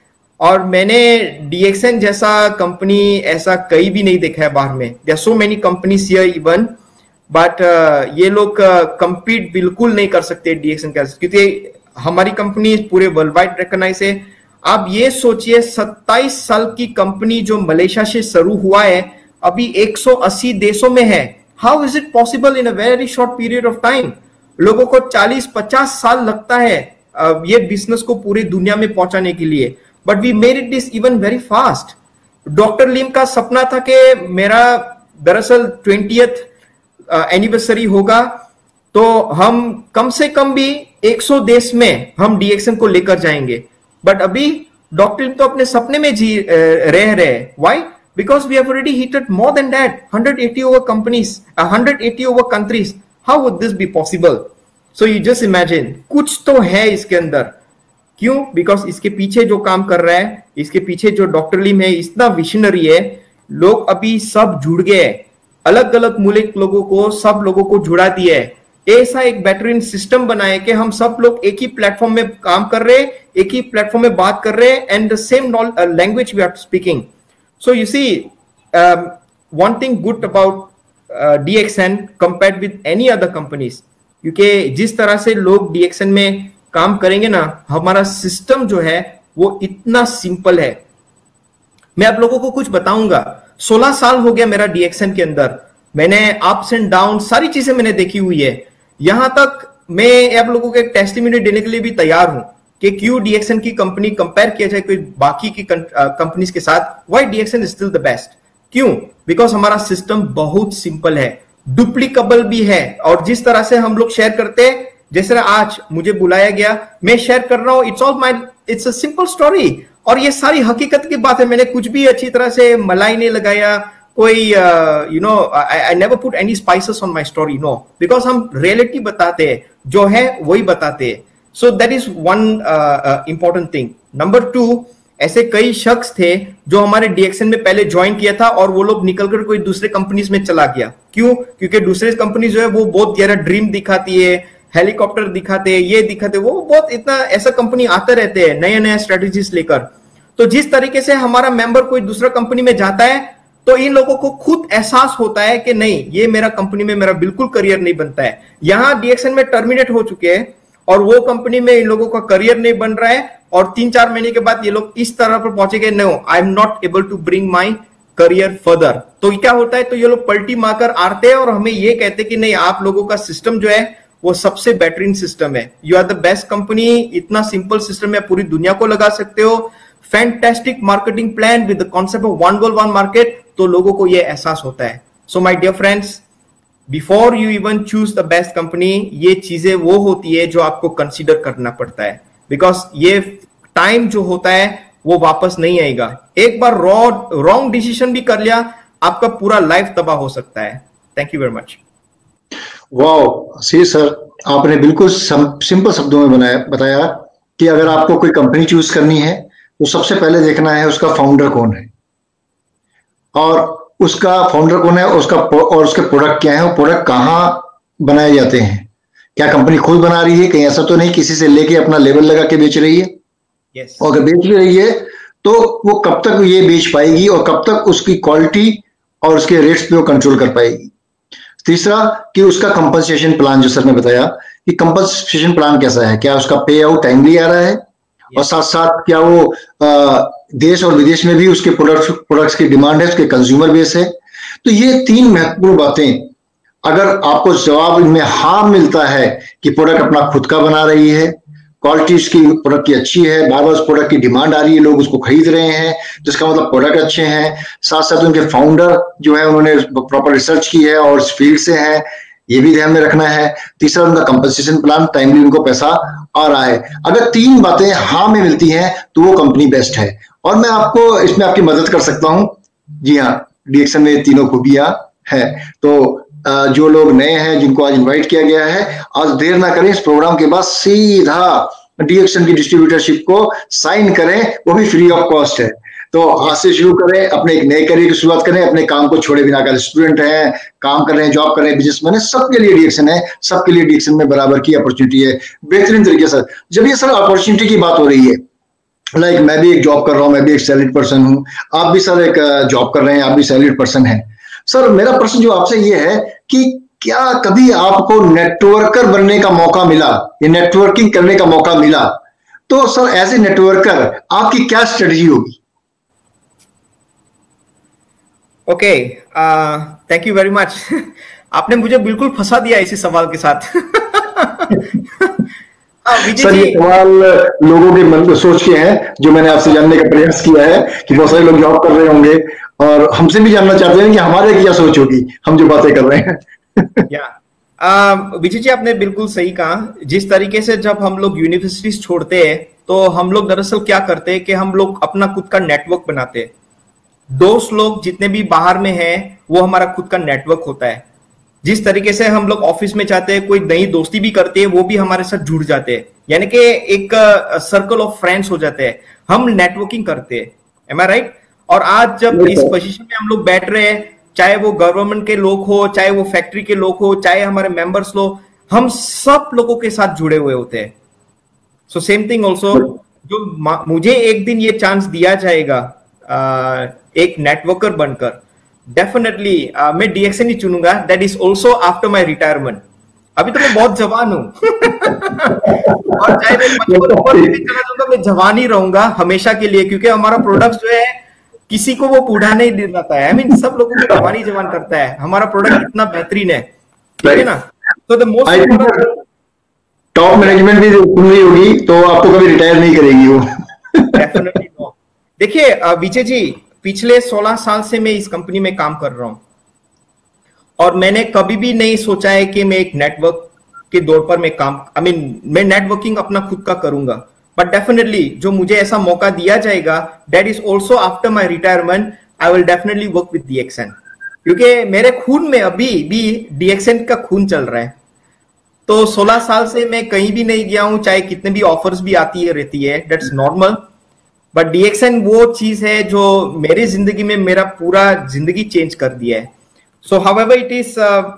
और मैंने डीएक्सएन जैसा कंपनी ऐसा कहीं भी नहीं देखा है बाहर में। There are so many companies here even, but ये लोग कंपीट uh, बिल्कुल नहीं कर सकते डीएक्सएन के साथ, क्योंकि हमारी कंपनी पूरे वर्ल्ड वाइड रिकॉग्नाइज है। आप ये सोचिए, सत्ताईस साल की कंपनी जो मलेशिया से शुरू हुआ है, अभी एक सौ अस्सी देशों में है। How is it possible in a very short period of time? लोगों को चालीस पचास साल लगता है uh, ये बिजनेस को पूरी दुनिया में पहुंचाने के लिए, but we made it this even very fast. Doctor Lim का सपना था कि मेरा दरअसल ट्वेंटियथ एनिवर्सरी होगा तो हम कम से कम भी सौ देश में हम डीएक्सएन को लेकर जाएंगे, बट अभी डॉक्टर लिम तो अपने सपने में जी रह रहे। Why? Because we have already hitted more than that, one hundred eighty over companies, one hundred eighty over countries. How would this be possible? So you just imagine, कुछ तो है इसके अंदर। क्यों? बिकॉज इसके पीछे जो काम कर रहा है, इसके पीछे जो डॉक्टर लिम है, इतना विशनरी है। लोग अभी सब जुड़ गए, अलग अलग मुल्क लोगों को, सब लोगों को जुड़ा दिया है। ऐसा एक बेहतरीन सिस्टम बनाए कि हम सब लोग एक ही प्लेटफॉर्म में काम कर रहे हैं, एक ही प्लेटफॉर्म में बात कर रहे हैं, and the same language we are speaking. So you see, one thing good about DXN compared with any other companies, क्योंकि जिस तरह से लोग डीएक्सएन में काम करेंगे ना, हमारा सिस्टम जो है वो इतना सिंपल है। मैं आप लोगों को कुछ बताऊंगा। सोलह साल हो गया मेरा डीएक्सएन के अंदर, मैंने अप्स एंड डाउन सारी चीजें मैंने देखी हुई है। यहां तक मैं आप लोगों को एक टेस्टिमनी देने के लिए भी तैयार हूं। कि क्यों डीएक्सन की कंपनी कंपेयर किया जाए कोई बाकी की कंपनीज के साथ, why DXN is still the best. क्यों? बिकॉज हमारा सिस्टम बहुत सिंपल है, डुप्लीकेबल भी है, और जिस तरह से हम लोग शेयर करते हैं, जैसे आज मुझे बुलाया गया, मैं शेयर कर रहा हूं, it's all my, it's a simple story, और ये सारी हकीकत की बात है। मैंने कुछ भी अच्छी तरह से मलाई नहीं लगाया, कोई you know I never put any spices on my story, no, because हम रियलिटी बताते हैं, जो है वही बताते हैं। So that is one important thing. Number two, ऐसे कई शख्स थे जो हमारे डीएक्सन में पहले ज्वाइन किया था और वो लोग निकलकर कोई दूसरे कंपनीज में चला गया। क्यों? क्योंकि दूसरे कंपनी जो है वो बहुत गहरा ड्रीम दिखाती है, हेलीकॉप्टर दिखाते हैं, ये दिखाते, वो बहुत इतना ऐसा कंपनी आते रहते हैं नए नए स्ट्रेटेजीज लेकर। तो जिस तरीके से हमारा मेंबर कोई दूसरा कंपनी में जाता है, तो इन लोगों को खुद एहसास होता है कि नहीं, ये मेरा कंपनी में मेरा बिल्कुल करियर नहीं बनता है। यहां डीएक्सन में टर्मिनेट हो चुके हैं और वो कंपनी में इन लोगों का करियर नहीं बन रहा है, और तीन चार महीने के बाद ये लोग इस तरह पर पहुंचे गए, no, I am not able to bring my career further. तो क्या होता है, तो ये लोग पलटी मारकर आते हैं और हमें ये कहते हैं कि नहीं, आप लोगों का सिस्टम जो है वो सबसे बेहतरीन सिस्टम है, you are the best company, इतना सिंपल सिस्टम है, पूरी दुनिया को लगा सकते हो, fantastic marketing plan with the concept of one world one market. तो लोगों को ये एहसास होता है। So my dear friends, before you even choose the best company, ये चीजें वो होती है जो आपको कंसीडर करना पड़ता है, बिकॉज ये टाइम जो होता है वो वापस नहीं आएगा। एक बार रॉन्ग डिसीजन भी कर लिया, आपका पूरा लाइफ तबाह हो सकता है। Thank you very much. वाह, सी सर, आपने बिल्कुल सिंपल शब्दों में बनाया बताया कि अगर आपको कोई कंपनी चूज करनी है तो सबसे पहले देखना है उसका फाउंडर कौन है, और उसका फाउंडर कौन है, उसका और उसके प्रोडक्ट क्या है, वो प्रोडक्ट कहाँ बनाए जाते हैं, क्या कंपनी खुद बना रही है, कहीं ऐसा तो नहीं किसी से लेके अपना लेबल लगा के बेच रही है। yes. और अगर बेच रही है तो वो कब तक ये बेच पाएगी और कब तक उसकी क्वालिटी और उसके रेट्स पे वो कंट्रोल कर पाएगी। तीसरा कि उसका कंपनसेशन प्लान, जो सर ने बताया कि कंपनसेशन प्लान कैसा है, क्या उसका पे आउट टाइमली आ रहा है, yes. और साथ साथ क्या वो आ, देश और विदेश में भी उसके प्रोडक्ट्स प्रोडक्ट्स की डिमांड है, उसके कंज्यूमर बेस है। तो ये तीन महत्वपूर्ण बातें अगर आपको जवाब इनमें हाँ मिलता है कि प्रोडक्ट अपना खुद का बना रही है, क्वालिटी उसकी प्रोडक्ट की अच्छी है, बार बार उस प्रोडक्ट की डिमांड आ रही है, लोग उसको खरीद रहे हैं, जिसका मतलब प्रोडक्ट अच्छे हैं, साथ साथ उनके फाउंडर जो है उन्होंने प्रॉपर रिसर्च की है और इस फील्ड से है, ये भी ध्यान में रखना है। तीसरा उनका कंपनसेशन प्लान, टाइमली उनको पैसा आ रहा है। अगर तीन बातें हाँ में मिलती हैं तो वो कंपनी बेस्ट है, और मैं आपको इसमें आपकी मदद कर सकता हूं। जी हाँ, डीएक्सन में तीनों खूबियां है। तो जो लोग नए हैं जिनको आज इनवाइट किया गया है, आज देर ना करें, इस प्रोग्राम के बाद सीधा डीएक्सन की डिस्ट्रीब्यूटरशिप को साइन करें, वो भी फ्री ऑफ कॉस्ट है। तो आज से शुरू करें, अपने एक नए करियर की शुरुआत करें, अपने काम को छोड़े बिना। अगर स्टूडेंट हैं, काम कर रहे हैं, जॉब कर रहे हैं, बिजनेसमैन है, सबके लिए डीएक्सन है, सबके लिए डीएक्सन में बराबर की अपॉर्चुनिटी है, बेहतरीन तरीके से। जब ये सर अपॉर्चुनिटी की बात हो रही है, लाइक मैं भी एक जॉब कर रहा हूं, मैं भी एक सैलरीड पर्सन हूं, आप भी सर एक जॉब कर रहे हैं, आप भी सैलरीड पर्सन हैं। सर मेरा प्रश्न जो आपसे ये है कि क्या कभी आपको नेटवर्कर बनने का मौका मिला, ये नेटवर्किंग करने का मौका मिला, तो सर एज ए नेटवर्कर आपकी क्या स्ट्रेटजी होगी? Okay, thank you very much. आपने मुझे बिल्कुल फंसा दिया इसी सवाल के साथ। सर ये सवाल लोगों के मन पे सोच के हैं, जो मैंने आपसे जानने का प्रयास किया है कि बहुत सारे लोग जॉब कर रहे होंगे और हमसे भी जानना चाहते हैं कि हमारे क्या सोच होगी हम जो बातें कर रहे हैं। या विजय जी, आपने बिल्कुल सही कहा। जिस तरीके से जब हम लोग यूनिवर्सिटीज छोड़ते हैं तो हम लोग दरअसल क्या करते हैं कि हम लोग अपना खुद का नेटवर्क बनाते हैं। दोस्त लोग जितने भी बाहर में हैं वो हमारा खुद का नेटवर्क होता है। जिस तरीके से हम लोग ऑफिस में जाते हैं, कोई नई दोस्ती भी करते हैं, वो भी हमारे साथ जुड़ जाते हैं, यानी कि एक सर्कल ऑफ फ्रेंड्स हो जाते हैं, हम नेटवर्किंग करते हैं। Am I right? और आज जब इस पोजीशन में हम लोग बैठ रहे हैं, चाहे वो गवर्नमेंट के लोग हो, चाहे वो फैक्ट्री के लोग हो, चाहे हमारे मेंबर्स लोग, हम सब लोगों के साथ जुड़े हुए होते हैं। सो सेम थिंग ऑल्सो, जो मुझे एक दिन ये चांस दिया जाएगा आ, एक नेटवर्कर बनकर, डेफिनेटली uh, मैं डीएक्सन ही चुनूंगा। That is also after my retirement. अभी तो मैं बहुत जवान हूं और चाहे मैं चला जाऊंगा, मैं जवान ही रहूंगा हमेशा के लिए, क्योंकि हमारा प्रोडक्ट जो है किसी को वो बूढ़ा नहीं दिलाता है। आई मीन सब लोगों को जवान ही जवान करता है। हमारा प्रोडक्ट इतना बेहतरीन है, ठीक है ना? तो द मोस्ट टॉप मैनेजमेंट भी सुन रही होगी तो आपको कभी रिटायर नहीं करेगी वो। Definitely no. देखिए विजय जी, पिछले सोलह साल से मैं इस कंपनी में काम कर रहा हूं और मैंने कभी भी नहीं सोचा है कि मैं एक नेटवर्क के दौर पर मैं काम आई I मीन mean, मैं नेटवर्किंग अपना खुद का करूंगा, बट डेफिनेटली जो मुझे ऐसा मौका दिया जाएगा, that is also after my retirement I will definitely work with DXN, क्योंकि मेरे खून में अभी भी डीएक्सएन का खून चल रहा है। तो सोलह साल से मैं कहीं भी नहीं गया हूं, चाहे कितने भी ऑफर्स भी आती है रहती है, दैट्स नॉर्मल, बट डीएक्सएन वो चीज है जो मेरी जिंदगी में मेरा पूरा जिंदगी चेंज कर दिया है। सो हाउएवर इट इज,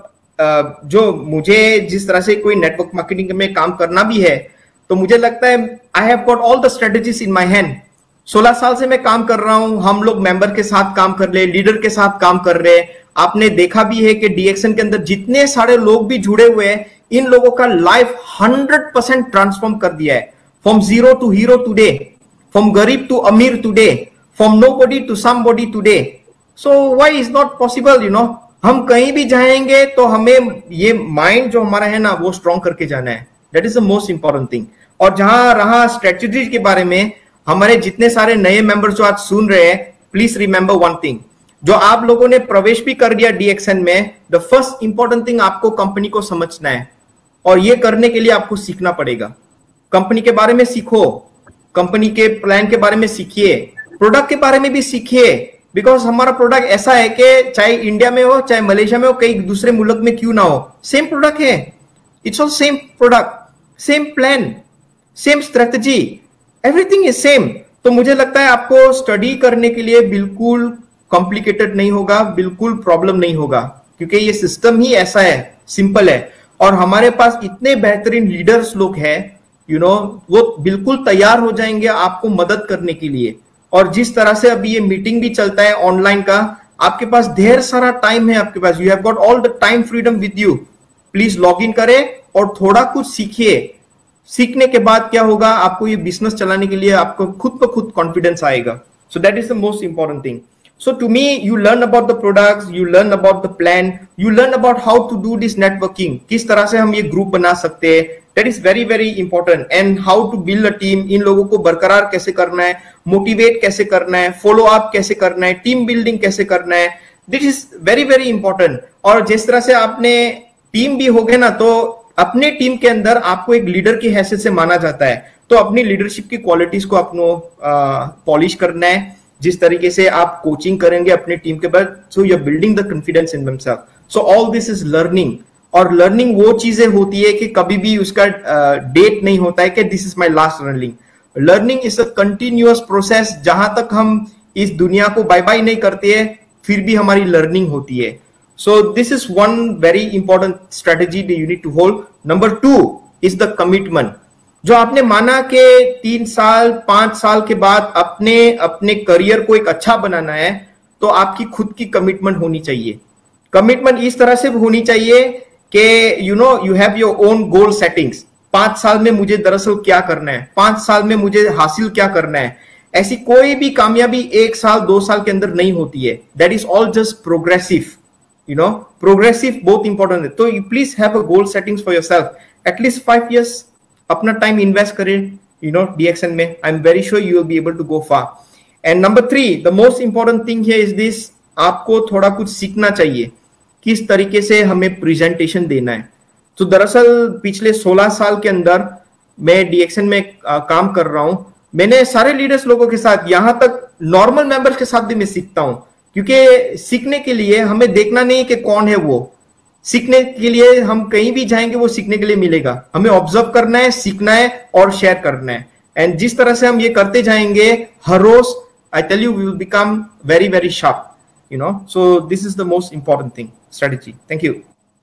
जो मुझे जिस तरह से कोई नेटवर्क मार्केटिंग में काम करना भी है, तो मुझे लगता है I have got all the strategies in my hand. सोलह साल से मैं काम कर रहा हूं, हम लोग मेंबर के साथ काम कर रहे, लीडर के साथ काम कर रहे। आपने देखा भी है कि डीएक्सएन के अंदर जितने सारे लोग भी जुड़े हुए हैं, इन लोगों का लाइफ हंड्रेड परसेंट ट्रांसफॉर्म कर दिया है, from zero to hero today, from गरीब टू अमीर today, from nobody to somebody today. So why is not possible, you know. हम कहीं भी जाएंगे तो हमें ये माइंड जो हमारा है ना, वो स्ट्रॉन्ग करके जाना है, that is the most important thing. और जहां रहा स्ट्रेटेजी के बारे में, हमारे जितने सारे नए मेंबर्स जो आज सुन रहे हैं, प्लीज रिमेंबर वन थिंग, जो आप लोगों ने प्रवेश भी कर दिया डीएक्सएन में, द फर्स्ट इंपॉर्टेंट थिंग आपको कंपनी को समझना है, और ये करने के लिए आपको सीखना पड़ेगा। कंपनी के बारे में सीखो, कंपनी के प्लान के बारे में सीखिए, प्रोडक्ट के बारे में भी सीखिए, बिकॉज हमारा प्रोडक्ट ऐसा है कि चाहे इंडिया में हो, चाहे मलेशिया में हो, कई दूसरे मुल्क में क्यों ना हो, सेम प्रोडक्ट है, it's all same product, same plan, same strategy, everything is same. तो मुझे लगता है आपको स्टडी करने के लिए बिल्कुल कॉम्प्लिकेटेड नहीं होगा, बिल्कुल प्रॉब्लम नहीं होगा, क्योंकि ये सिस्टम ही ऐसा है, सिंपल है। और हमारे पास इतने बेहतरीन लीडर्स लोग हैं, यू नो, वो बिल्कुल तैयार हो जाएंगे आपको मदद करने के लिए। और जिस तरह से अभी ये मीटिंग भी चलता है ऑनलाइन का, आपके पास ढेर सारा टाइम है, आपके पास, you have got all the time freedom with you. Please log in करें और थोड़ा कुछ सीखिए। सीखने के बाद क्या होगा, आपको ये बिजनेस चलाने के लिए आपको खुद ब खुद कॉन्फिडेंस आएगा। So that is the most important thing. So to me, you learn about the products, you learn about the plan, you learn about how to do this networking. किस तरह से हम ये ग्रुप बना सकते हैं, that is very very important, and how to build a team. इन लोगों को बरकरार कैसे करना है, मोटिवेट कैसे करना है, फॉलो अप कैसे करना है, टीम बिल्डिंग कैसे करना है, this is very very important. और जिस तरह से आपने टीम भी हो गए ना, तो अपने टीम के अंदर आपको एक लीडर की हैसियत से माना जाता है, तो अपनी लीडरशिप की क्वालिटीज को आपको पॉलिश करना है। जिस तरीके से आप कोचिंग करेंगे अपने टीम के बाद, so you are building the confidence in themselves. So all this is learning, और लर्निंग वो चीजें होती है कि कभी भी उसका डेट uh, नहीं होता है कि this is my last learning. Learning is a continuous process, जहां तक हम इस दुनिया को बाय बाय नहीं करते हैं, फिर भी हमारी लर्निंग होती है। So this is one very important strategy that you need to hold. Number two is the commitment. जो आपने माना कि तीन साल पांच साल के बाद अपने अपने करियर को एक अच्छा बनाना है, तो आपकी खुद की कमिटमेंट होनी चाहिए। कमिटमेंट इस तरह से होनी चाहिए कि you know you have your own goal settings. पांच साल में मुझे दरअसल क्या करना है, पांच साल में मुझे हासिल क्या करना है। ऐसी कोई भी कामयाबी एक साल दो साल के अंदर नहीं होती है, that is all just progressive, you know, progressive बहुत इंपॉर्टेंट है। तो you please have a goal settings for yourself, at least five years अपना टाइम इन्वेस्ट करें, यू नो, डीएक्सएन में। I am very sure you will be able to go far. And number three, the most important thing here is this, आपको थोड़ा कुछ सीखना चाहिए, किस तरीके से हमें प्रेजेंटेशन देना है। तो दरअसल पिछले सोलह साल के अंदर मैं डीएक्सएन में आ, काम कर रहा हूं। मैंने सारे लीडर्स लोगों के साथ, यहां तक नॉर्मल मेंबर्स के साथ भी मैं सीखता हूं, क्योंकि सीखने के लिए हमें देखना नहीं कि कौन है वो, सीखने के लिए हम कहीं भी जाएंगे वो सीखने के लिए मिलेगा। हमें ऑब्जर्व करना है, सीखना है और शेयर करना है। एंड जिस तरह से हम ये करते जाएंगे हर रोज, I tell you we will become very very sharp, you know. So this is the most important thing, strategy. Thank you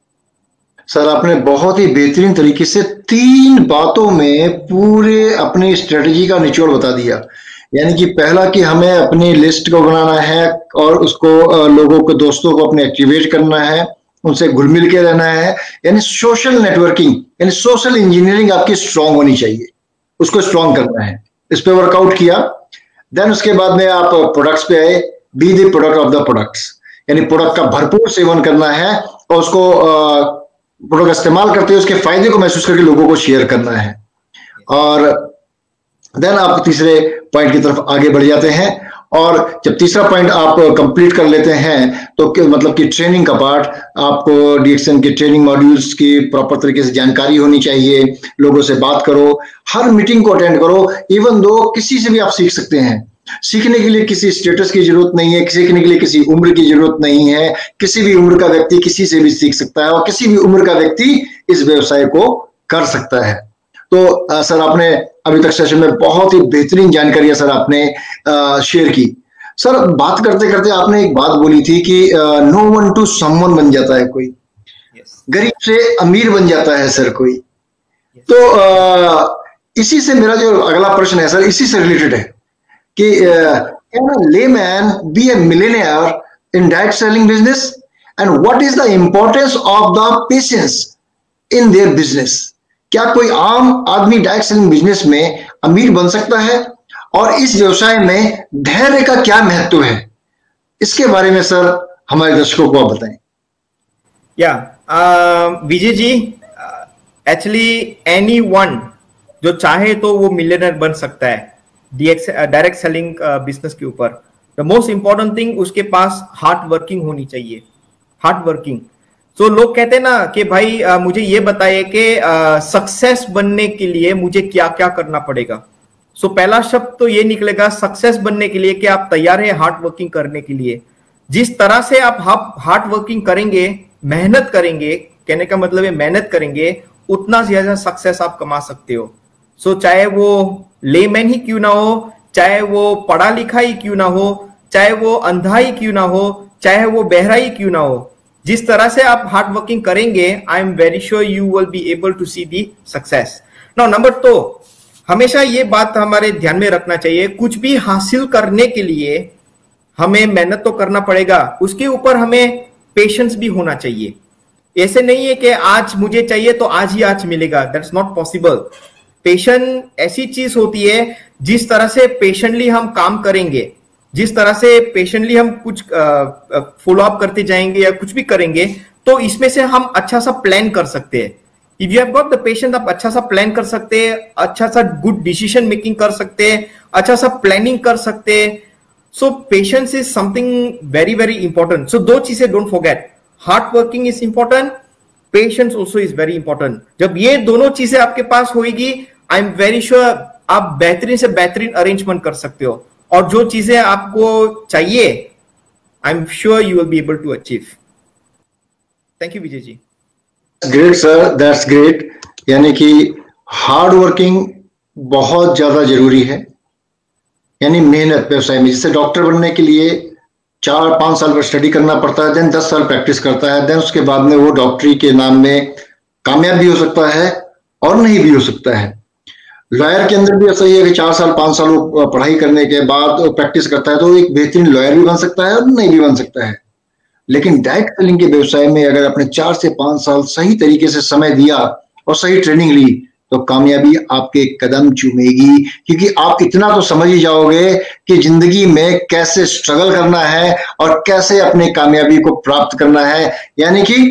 sir. आपने बहुत ही बेहतरीन तरीके से तीन बातों में पूरे अपनी स्ट्रेटजी का निचोड़ बता दिया। यानी कि पहला कि हमें अपनी लिस्ट को बनाना है और उसको लोगों को, दोस्तों को अपने एक्टिवेट करना है, उनसे घुल मिल के रहना है। यानी सोशल नेटवर्किंग, यानी सोशल इंजीनियरिंग आपकी स्ट्रांग होनी चाहिए, उसको स्ट्रांग करना है। इस पे वर्कआउट किया। देन उसके बाद में आप प्रोडक्ट्स पे आए, be the product of the products, यानी प्रोडक्ट का भरपूर सेवन करना है और उसको प्रोडक्ट इस्तेमाल करते हैं उसके फायदे को महसूस करके लोगों को शेयर करना है। और देन आप तीसरे पॉइंट की तरफ आगे बढ़ जाते हैं, और जब तीसरा पॉइंट आप कंप्लीट कर लेते हैं तो मतलब कि ट्रेनिंग का पार्ट, आपको डीएक्सएन के ट्रेनिंग मॉड्यूल्स की प्रॉपर तरीके से जानकारी होनी चाहिए। लोगों से बात करो, हर मीटिंग को अटेंड करो, इवन दो किसी से भी आप सीख सकते हैं। सीखने के लिए किसी स्टेटस की जरूरत नहीं है, सीखने के लिए किसी उम्र की जरूरत नहीं है। किसी भी उम्र का व्यक्ति किसी से भी सीख सकता है और किसी भी उम्र का व्यक्ति इस व्यवसाय को कर सकता है। तो आ, सर आपने अभी तक सेशन में बहुत ही बेहतरीन जानकारी सर आपने आ, शेयर की। सर बात करते करते आपने एक बात बोली थी कि नो वन टू समवन बन जाता है कोई, yes. गरीब से अमीर बन जाता है सर कोई, yes. तो आ, इसी से मेरा जो अगला प्रश्न है सर इसी से रिलेटेड है कि can a layman be a millionaire in direct selling business, and what is the importance of the patience in their business? क्या कोई आम आदमी डायरेक्ट सेलिंग बिजनेस में अमीर बन सकता है, और इस व्यवसाय में धैर्य का क्या महत्व है? इसके बारे में सर हमारे दर्शकों को आप बताएं। या Vijay ji, actually anyone जो चाहे तो वो मिलियनर बन सकता है डायरेक्ट सेलिंग बिजनेस के ऊपर। द मोस्ट इंपॉर्टेंट थिंग, उसके पास हार्ड वर्किंग होनी चाहिए, हार्ड वर्किंग। तो so, लोग कहते हैं ना कि भाई आ, मुझे ये बताइए कि सक्सेस बनने के लिए मुझे क्या क्या करना पड़ेगा। सो so, पहला शब्द तो ये निकलेगा सक्सेस बनने के लिए कि आप तैयार है हार्ड वर्किंग करने के लिए। जिस तरह से आप हार्ड वर्किंग करेंगे, मेहनत करेंगे, कहने का मतलब है मेहनत करेंगे, उतना ज्यादा सक्सेस आप कमा सकते हो। सो so, चाहे वो लेमैन ही क्यों ना हो, चाहे वो पढ़ा लिखा ही क्यों ना हो, चाहे वो अंधा ही क्यों ना हो, चाहे वो बहरा ही क्यों ना हो, जिस तरह से आप हार्ड वर्किंग करेंगे, I am very sure you will be able to see the success. Now number two, हमेशा ये बात हमारे ध्यान में रखना चाहिए, कुछ भी हासिल करने के लिए हमें मेहनत तो करना पड़ेगा, उसके ऊपर हमें पेशेंस भी होना चाहिए। ऐसे नहीं है कि आज मुझे चाहिए तो आज ही आज मिलेगा, दैट्स नॉट पॉसिबल। पेशेंस ऐसी चीज होती है, जिस तरह से पेशेंटली हम काम करेंगे, जिस तरह से पेशेंटली हम कुछ फॉलो अप करते जाएंगे या कुछ भी करेंगे, तो इसमें से हम अच्छा सा प्लान कर सकते हैं। If you have got the patience, आप अच्छा सा प्लान कर सकते हैं, अच्छा सा गुड डिसीजन मेकिंग कर सकते हैं, अच्छा सा प्लानिंग कर सकते हैं। So patience is something very very important. So दो चीजें don't forget, hard working is important, patience also is very important. जब ये दोनों चीजें आपके पास होगी, आई एम वेरी श्योर आप बेहतरीन से बेहतरीन अरेंजमेंट कर सकते हो, और जो चीजें आपको चाहिए, I am sure you will be able to achieve. Thank you Vijay ji. Great sir, that's great. यानी कि हार्ड वर्किंग बहुत ज्यादा जरूरी है, यानी मेहनत व्यवसाय में। जैसे डॉक्टर बनने के लिए चार पांच साल पर स्टडी करना पड़ता है, देन दस साल प्रैक्टिस करता है, देन उसके बाद में वो डॉक्टरी के नाम में कामयाब भी हो सकता है और नहीं भी हो सकता है। लॉयर के अंदर भी ऐसा ही है कि चार साल पांच साल वो पढ़ाई करने के बाद प्रैक्टिस करता है तो एक बेहतरीन लॉयर भी बन सकता है और नहीं भी बन सकता है। लेकिन डायरेक्ट सेलिंग के व्यवसाय में अगर आपने चार से पांच साल सही तरीके से समय दिया और सही ट्रेनिंग ली, तो कामयाबी आपके कदम चूमेगी, क्योंकि आप इतना तो समझ ही जाओगे कि जिंदगी में कैसे स्ट्रगल करना है और कैसे अपने कामयाबी को प्राप्त करना है। यानी कि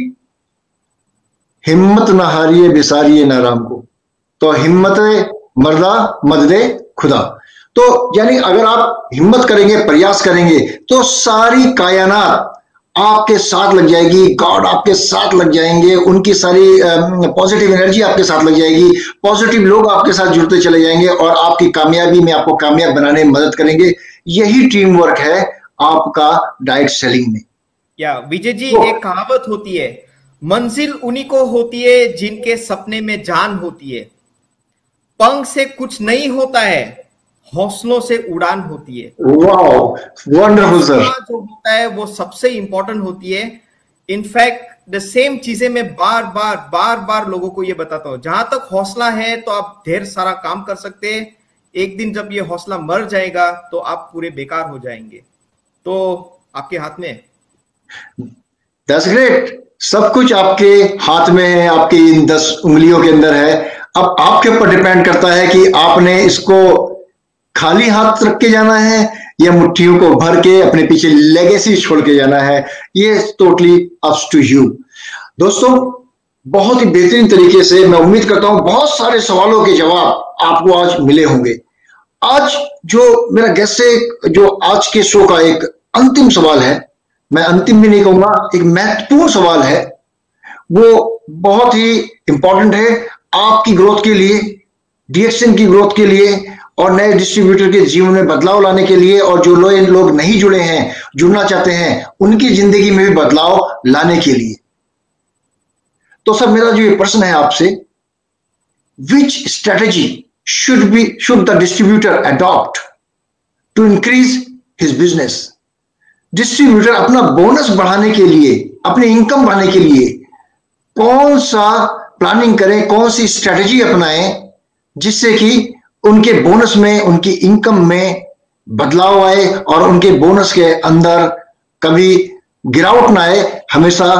हिम्मत न हारिए बिसारिए न राम को, तो हिम्मत मर्दा मददे खुदा। तो यानी अगर आप हिम्मत करेंगे, प्रयास करेंगे, तो सारी कायनात आपके साथ लग जाएगी, गॉड आपके साथ लग जाएंगे, उनकी सारी पॉजिटिव एनर्जी आपके साथ लग जाएगी, पॉजिटिव लोग आपके साथ जुड़ते चले जाएंगे और आपकी कामयाबी में आपको कामयाब बनाने में मदद करेंगे। यही टीम वर्क है आपका डायरेक्ट सेलिंग में। या विजय जी, एक कहावत होती है, मंजिल उन्हीं को होती है जिनके सपने में जान होती है। पंख से कुछ नहीं होता है, हौसलों से उड़ान होती है। Wow, wonderful sir. जो होता है वो सबसे इंपॉर्टेंट होती है। इनफैक्ट द सेम चीजें मैं बार बार बार बार लोगों को ये बताता हूं, जहां तक हौसला है तो आप ढेर सारा काम कर सकते हैं, एक दिन जब ये हौसला मर जाएगा तो आप पूरे बेकार हो जाएंगे। तो आपके हाथ में। That's great. सब कुछ आपके हाथ में है, आपकी इन दस उंगलियों के अंदर है। अब आपके ऊपर डिपेंड करता है कि आपने इसको खाली हाथ रख के जाना है या मुट्ठियों को भर के अपने पीछे लेगेसी छोड़ के जाना है। ये टोटली अप्स टू यू। दोस्तों, बहुत ही बेहतरीन तरीके से। मैं उम्मीद करता हूं बहुत सारे सवालों के जवाब आपको आज मिले होंगे। आज जो मेरा गेस्ट है, जो आज के शो का एक अंतिम सवाल है, मैं अंतिम भी नहीं कहूंगा, एक महत्वपूर्ण सवाल है, वो बहुत ही इंपॉर्टेंट है आपकी ग्रोथ के लिए, डीएक्सएन की ग्रोथ के लिए और नए डिस्ट्रीब्यूटर के जीवन में बदलाव लाने के लिए, और जो लोग लोग नहीं जुड़े हैं, जुड़ना चाहते हैं, उनकी जिंदगी में भी बदलाव लाने के लिए। तो सर, मेरा जो ये प्रश्न है आपसे, which strategy should be should the distributor adopt to increase his business? Distributor अपना बोनस बढ़ाने के लिए, अपनी इनकम बढ़ाने के लिए कौन सा प्लानिंग करें, कौन सी स्ट्रेटेजी अपनाएं जिससे कि उनके बोनस में, उनकी इनकम में बदलाव आए और उनके बोनस के अंदर कभी गिरावट ना आए, हमेशा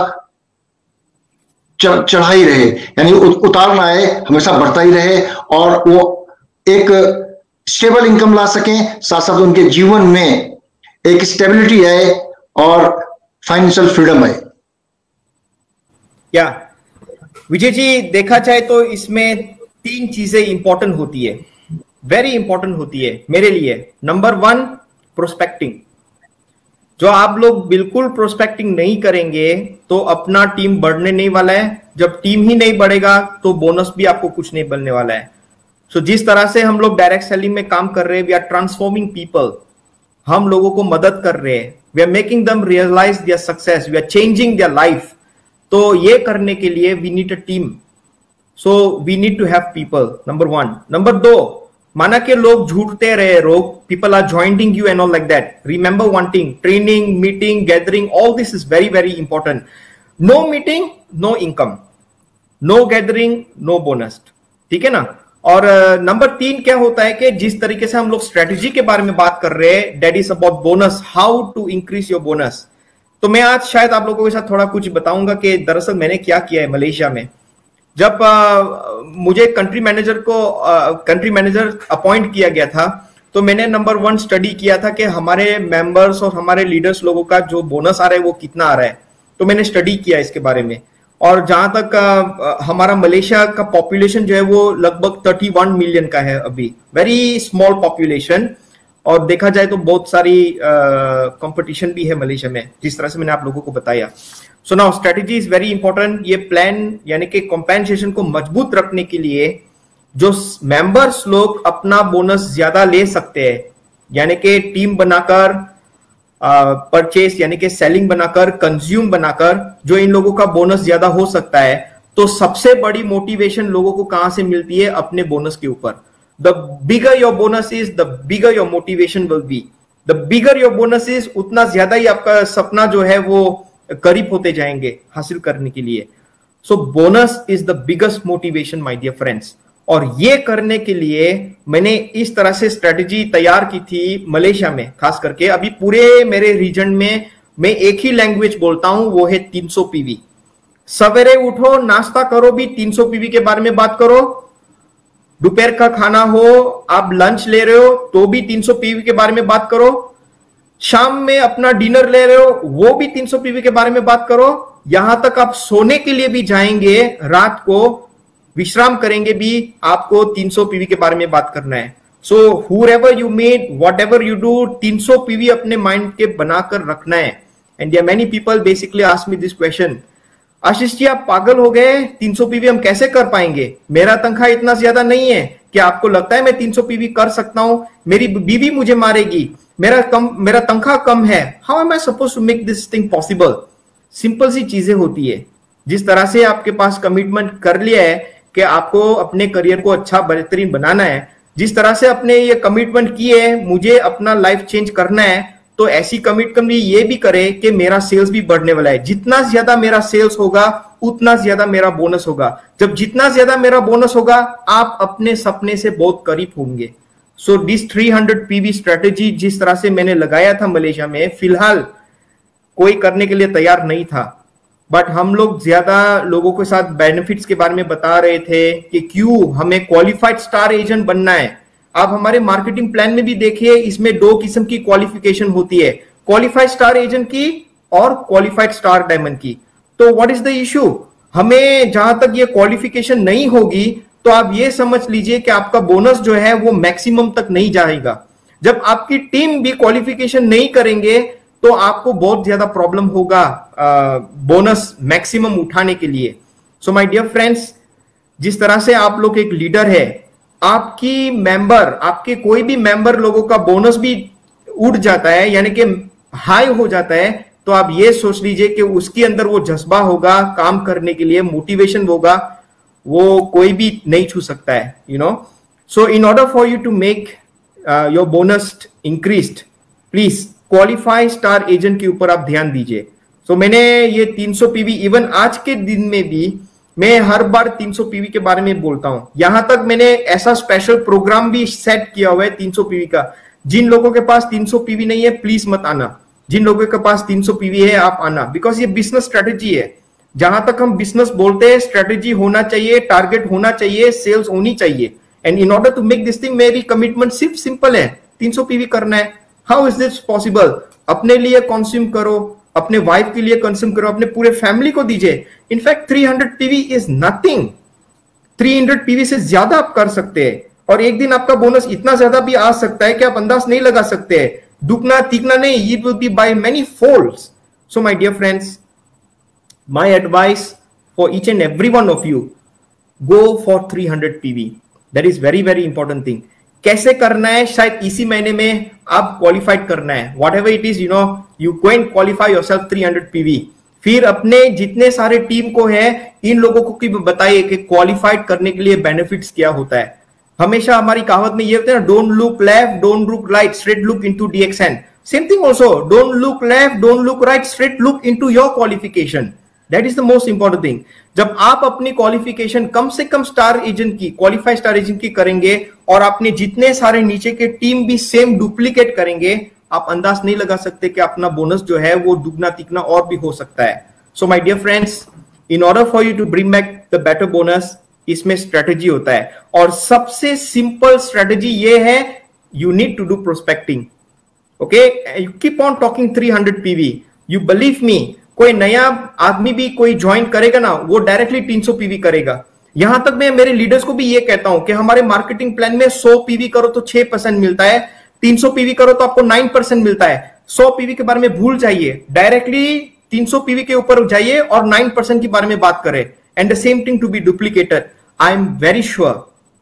चढ़ाई रहे, यानी उतार ना आए, हमेशा बढ़ता ही रहे, और वो एक स्टेबल इनकम ला सकें, साथ साथ उनके जीवन में एक स्टेबिलिटी आए और फाइनेंशियल फ्रीडम आए। क्या विजय जी, देखा जाए तो इसमें तीन चीजें इंपॉर्टेंट होती है, वेरी इंपॉर्टेंट होती है मेरे लिए। Number one, prospecting. जो आप लोग बिल्कुल प्रोस्पेक्टिंग नहीं करेंगे तो अपना टीम बढ़ने नहीं वाला है। जब टीम ही नहीं बढ़ेगा तो बोनस भी आपको कुछ नहीं बनने वाला है। सो so, जिस तरह से हम लोग डायरेक्ट सेलिंग में काम कर रहे हैं, वी आर ट्रांसफॉर्मिंग पीपल, हम लोगों को मदद कर रहे हैं, we are making them realize their success, we are changing their life. तो ये करने के लिए we need a team, so we need to have people, number one. Number दो, माना के लोग झूठते रहे, rogue people are joining you and all like that, remember one thing, training, meeting, gathering, all this is very very important. No meeting, no income, no gathering, no bonus, ठीक है ना। और नंबर uh, तीन क्या होता है कि जिस तरीके से हम लोग स्ट्रेटेजी के बारे में बात कर रहे हैं, that is about bonus, how to increase your bonus. तो मैं आज शायद आप लोगों के साथ थोड़ा कुछ बताऊंगा कि दरअसल मैंने क्या किया है मलेशिया में। जब आ, मुझे कंट्री मैनेजर को कंट्री मैनेजर अपॉइंट किया गया था, तो मैंने नंबर वन स्टडी किया था कि हमारे मेंबर्स और हमारे लीडर्स लोगों का जो बोनस आ रहा है वो कितना आ रहा है। तो मैंने स्टडी किया इसके बारे में, और जहां तक आ, हमारा मलेशिया का पॉपुलेशन जो है वो लगभग इकतीस मिलियन का है अभी, वेरी स्मॉल पॉपुलेशन, और देखा जाए तो बहुत सारी कंपटीशन भी है मलेशिया में, जिस तरह से मैंने आप लोगों को बताया। So now strategy is very important. ये प्लान यानी कि कॉम्पेंसेशन को मजबूत रखने के लिए जो मेंबर्स लोग अपना बोनस ज्यादा ले सकते हैं, यानी कि टीम बनाकर, परचेस यानी कि सेलिंग बनाकर, कंज्यूम बनाकर, जो इन लोगों का बोनस ज्यादा हो सकता है, तो सबसे बड़ी मोटिवेशन लोगों को कहां से मिलती है? अपने बोनस के ऊपर। The bigger your bonus is, the bigger your motivation will be. The bigger your bonus is, उतना ज्यादा ही आपका सपना जो है वो करीब होते जाएंगे हासिल करने के लिए। So bonus is the biggest motivation my dear friends. और ये करने के लिए मैंने इस तरह से स्ट्रेटेजी तैयार की थी मलेशिया में, खास करके। अभी पूरे मेरे रीजन में मैं एक ही लैंग्वेज बोलता हूं, वो है तीन सौ पीवी। सवेरे उठो, नाश्ता करो भी तीन सौ पीवी के बारे में बात करो, दोपहर का खाना हो, आप लंच ले रहे हो तो भी तीन सौ पीवी के बारे में बात करो, शाम में अपना डिनर ले रहे हो वो भी तीन सौ पीवी के बारे में बात करो, यहां तक आप सोने के लिए भी जाएंगे, रात को विश्राम करेंगे भी, आपको तीन सौ पीवी के बारे में बात करना है। सो whoever you meet, whatever you do, तीन सौ पीवी अपने माइंड के बनाकर रखना है। And there many people basically ask me this question, Ashish ji आप पागल हो गए, तीन सौ पीवी हम कैसे कर पाएंगे? मेरा तनख्वाह इतना ज्यादा नहीं है, क्या आपको लगता है मैं तीन सौ पीवी कर सकता हूं? मेरी बीवी मुझे मारेगी, मेरा कम मेरा तनख्वाह कम है, how am I suppose to make this thing possible? Simple सी चीजें होती है। जिस तरह से आपके पास कमिटमेंट कर लिया है कि आपको अपने करियर को अच्छा बेहतरीन बनाना है, जिस तरह से अपने ये कमिटमेंट किए है मुझे अपना लाइफ चेंज करना है, तो ऐसी कमिटमेंट ये भी करे कि मेरा सेल्स भी बढ़ने वाला है। जितना ज्यादा मेरा सेल्स होगा उतना ज्यादा मेरा बोनस होगा। जब जितना ज्यादा मेरा बोनस होगा आप अपने सपने से बहुत करीब होंगे। सो दिस तीन सौ पीवी स्ट्रेटेजी जिस तरह से मैंने लगाया था मलेशिया में, फिलहाल कोई करने के लिए तैयार नहीं था, बट हम लोग ज्यादा लोगों के साथ बेनिफिट्स के बारे में बता रहे थे कि क्यों हमें क्वालिफाइड स्टार एजेंट बनना है। आप हमारे मार्केटिंग प्लान में भी देखिए, इसमें दो किस्म की क्वालिफिकेशन होती है, क्वालिफाइड स्टार एजेंट की और क्वालिफाइड स्टार डायमंड की। तो व्हाट इज द इशू? हमें जहां तक ये क्वालिफिकेशन नहीं होगी तो आप ये समझ लीजिए कि आपका बोनस जो है वो मैक्सिमम तक नहीं जाएगा। जब आपकी टीम भी क्वालिफिकेशन नहीं करेंगे तो आपको बहुत ज्यादा प्रॉब्लम होगा बोनस मैक्सिमम उठाने के लिए। सो माय डियर फ्रेंड्स, जिस तरह से आप लोग एक लीडर है, आपकी मेंबर, आपके कोई भी मेंबर लोगों का बोनस भी उठ जाता है, यानी कि हाई हो जाता है, तो आप ये सोच लीजिए कि उसके अंदर वो जज्बा होगा काम करने के लिए, मोटिवेशन होगा, वो कोई भी नहीं छू सकता है, you know. So in order for you to make your bonus increased, please qualify star agent के ऊपर आप ध्यान दीजिए। सो so, मैंने ये तीन सौ पीवी, इवन आज के दिन में भी मैं हर बार तीन सौ पीवी के बारे में बोलता हूं। यहां तक मैंने ऐसा स्पेशल प्रोग्राम भी सेट किया हुआ है तीन सौ पीवी का। जिन लोगों के पास तीन सौ पीवी नहीं है प्लीज मत आना, जिन लोगों के पास तीन सौ पीवी है आप आना, बिकॉज ये बिजनेस स्ट्रेटेजी है। जहां तक हम बिजनेस बोलते हैं, स्ट्रेटेजी होना चाहिए, टारगेट होना चाहिए, सेल्स होनी चाहिए। And in order to make this thing, मेरी कमिटमेंट सिर्फ सिंपल है, तीन सौ पीवी करना है। How is this possible? अपने लिए कंज्यूम करो, अपने वाइफ के लिए कंज्यूम करो, अपने पूरे फैमिली को दीजिए। In fact three hundred PV is nothing, three hundred PV से ज्यादा आप कर सकते हैं, और एक दिन आपका बोनस इतना ज्यादा भी आ सकता है कि आप अंदाज नहीं लगा सकते हैं। दुगना तीगना नहीं, it will be by many folds. So my dear friends, my advice for each and every one of you, go for three hundred PV. That is very very important thing. कैसे करना है? शायद इसी महीने में आप क्वालिफाइड करना है, whatever it is, you know, you go and qualify yourself three hundred PV. फिर अपने जितने सारे टीम को है, इन लोगों को भी बताइए कि क्वालिफाइड करने के लिए बेनिफिट्स क्या होता है। हमेशा हमारी कहावत में ये होता है ना, don't look left, don't look right, straight look into DXN. Same thing also, don't look left, don't look right, straight look into your qualification. That is the most important thing. जब आप अपनी क्वालिफिकेशन कम से कम star agent की, qualified star agent की करेंगे, और अपने जितने सारे नीचे के टीम भी सेम डुप्लीकेट करेंगे, आप अंदाज नहीं लगा सकते कि अपना बोनस जो है वो दुगना तिगना और भी हो सकता है। So my dear friends, in order for you to bring back the better bonus, इसमें स्ट्रेटेजी होता है, और सबसे सिंपल स्ट्रेटेजी ये है, you need to do prospecting. Okay, you keep on talking three hundred PV. You believe me, कोई नया आदमी भी कोई ज्वाइन करेगा ना, वो डायरेक्टली तीन सौ पीवी करेगा। यहां तक मैं मेरे लीडर्स को भी ये कहता हूं कि हमारे मार्केटिंग प्लान में सौ पीवी करो तो छह परसेंट मिलता है, तीन सौ पीवी करो तो आपको नौ परसेंट मिलता है। सौ पीवी के बारे में भूल जाइए, डायरेक्टली तीन सौ पीवी के ऊपर जाइए और नौ परसेंट के बारे में बात करें। And the same thing to be duplicated. I am very sure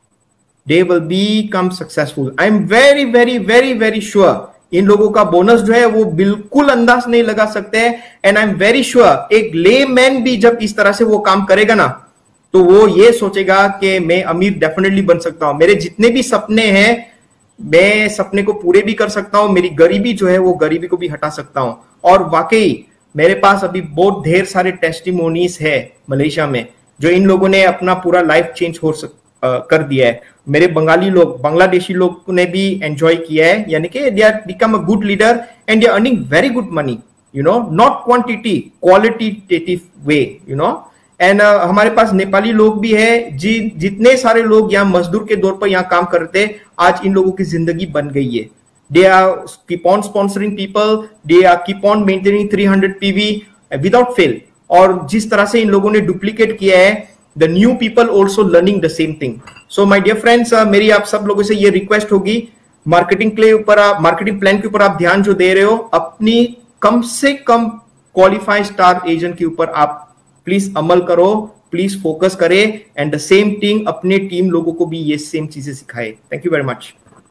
they will become successful. I am very very very very sure इन लोगों का बोनस जो है वो बिल्कुल अंदाज नहीं लगा सकते हैं। And I am very sure एक ले मैन भी जब इस तरह से वो काम करेगा ना, तो वो ये सोचेगा कि मैं अमीर डेफिनेटली बन सकता हूं, मेरे जितने भी सपने हैं मैं सपने को पूरे भी कर सकता हूं, मेरी गरीबी जो है वो गरीबी को भी हटा सकता हूं। और वाकई मेरे पास अभी बहुत ढेर सारे टेस्टिमोनीज है मलेशिया में, जो इन लोगों ने अपना पूरा लाइफ चेंज हो सक, आ, कर दिया है। मेरे बंगाली लोग, बांग्लादेशी लोग ने भी एंजॉय किया है, यानी कि they are become a good leader and they are earning very good money, you know, not quantity, qualitative way, you know. And uh, हमारे पास नेपाली लोग भी है, जी जितने सारे लोग यहाँ मजदूर के तौर पर यहाँ काम करते, आज इन लोगों की जिंदगी बन गई है। They are keep on sponsoring people, they are keep on maintaining three hundred PV without fail. और जिस तरह से इन लोगों ने डुप्लीकेट किया है, the new people also learning the same thing. So my dear friends, मेरी आप सब लोगों से ये रिक्वेस्ट होगी, मार्केटिंग के ऊपर आप, मार्केटिंग प्लान के ऊपर आप ध्यान जो दे रहे हो, अपनी कम से कम क्वालिफाइड स्टार एजेंट के ऊपर आप प्लीज अमल करो, प्लीज फोकस करें। एंड द सेम थिंग अपने टीम लोगों को भी ये सेम चीजें सिखाए। Thank you very much.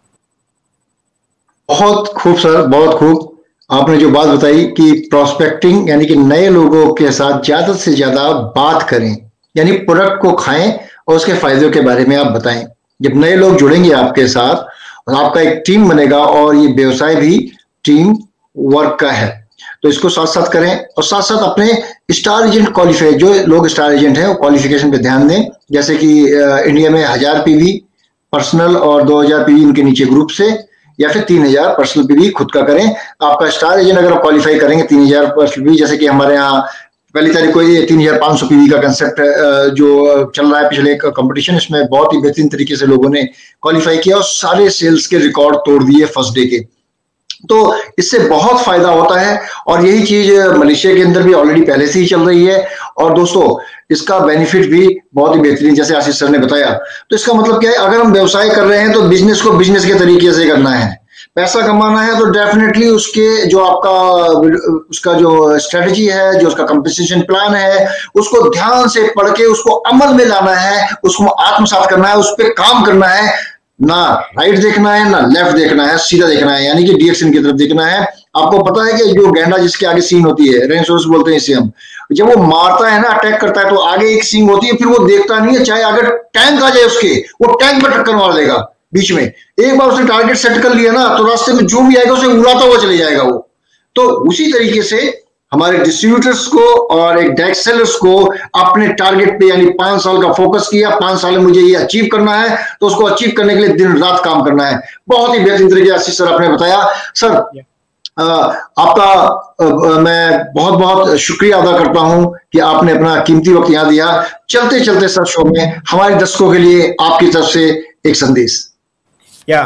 बहुत खूब सर, बहुत खूब। आपने जो बात बताई कि प्रोस्पेक्टिंग यानी कि नए लोगों के साथ ज्यादा से ज्यादा बात करें, यानी प्रोडक्ट को खाएं और उसके फायदों के बारे में आप बताएं। जब नए लोग जुड़ेंगे आपके साथ और आपका एक टीम बनेगा, और ये व्यवसाय भी टीम वर्क का है, तो इसको साथ साथ करें। और साथ साथ अपने स्टार एजेंट क्वालिफाई, जो लोग स्टार एजेंट हैं वो क्वालिफिकेशन पे ध्यान दें। जैसे कि इंडिया में हजार पीवी पर्सनल और दो हजार पीवी इनके नीचे ग्रुप से, या फिर तीन हजार पर्सनल पीवी खुद का करें। आपका स्टार एजेंट अगर क्वालिफाई करेंगे तीन हजार पर्सनल पीवी, जैसे कि हमारे यहाँ पहली तारीख को ये तीन हजार पांच सौ पीवी का कंसेप्ट जो चल रहा है पिछले एक कंपटीशन, इसमें बहुत ही बेहतरीन तरीके से लोगों ने क्वालिफाई किया और सारे सेल्स के रिकॉर्ड तोड़ दिए फर्स्ट डे के। तो इससे बहुत फायदा होता है और यही चीज मलेशिया के अंदर भी ऑलरेडी पहले से ही चल रही है। और दोस्तों इसका बेनिफिट भी बहुत ही बेहतरीन, जैसे आशीष सर ने बताया। तो इसका मतलब क्या है, अगर हम व्यवसाय कर रहे हैं तो बिजनेस को बिजनेस के तरीके से करना है। पैसा कमाना है तो डेफिनेटली उसके जो आपका उसका जो स्ट्रेटजी है, जो उसका कंपनसेशन प्लान है, उसको ध्यान से पढ़ के उसको अमल में लाना है, उसको आत्मसात करना है, उस पर काम करना है। ना राइट देखना है ना लेफ्ट देखना है, सीधा देखना है, यानी कि डायरेक्शन की तरफ देखना है। आपको पता है कि जो गेंडा जिसके आगे सींग होती है, रेनसोर्स बोलते हैं इसे हम, जब वो मारता है ना, अटैक करता है, तो आगे एक सींग होती है, फिर वो देखता नहीं है, चाहे अगर टैंक आ जाए उसके, वो टैंक में टक्कर मार देगा बीच में। एक बार उसने टारगेट सेट कर लिया ना, तो रास्ते में जो भी आएगा उसे उड़ाता हुआ चले जाएगा वो। तो उसी तरीके से हमारे डिस्ट्रीब्यूटर्स को और एक डायरेक्ट सेलर्स को अपने टारगेट पे, यानी पांच साल का फोकस किया, पांच साल में मुझे ये अचीव करना है, तो उसको अचीव करने के लिए दिन रात काम करना है। बहुत ही बेहतरीन तरीके से सर आपने बताया। सर आ, आपका आ, मैं बहुत बहुत शुक्रिया अदा करता हूं कि आपने अपना कीमती वक्त यहां दिया। चलते चलते सर शो में हमारे दर्शकों के लिए आपकी तरफ से एक संदेश। या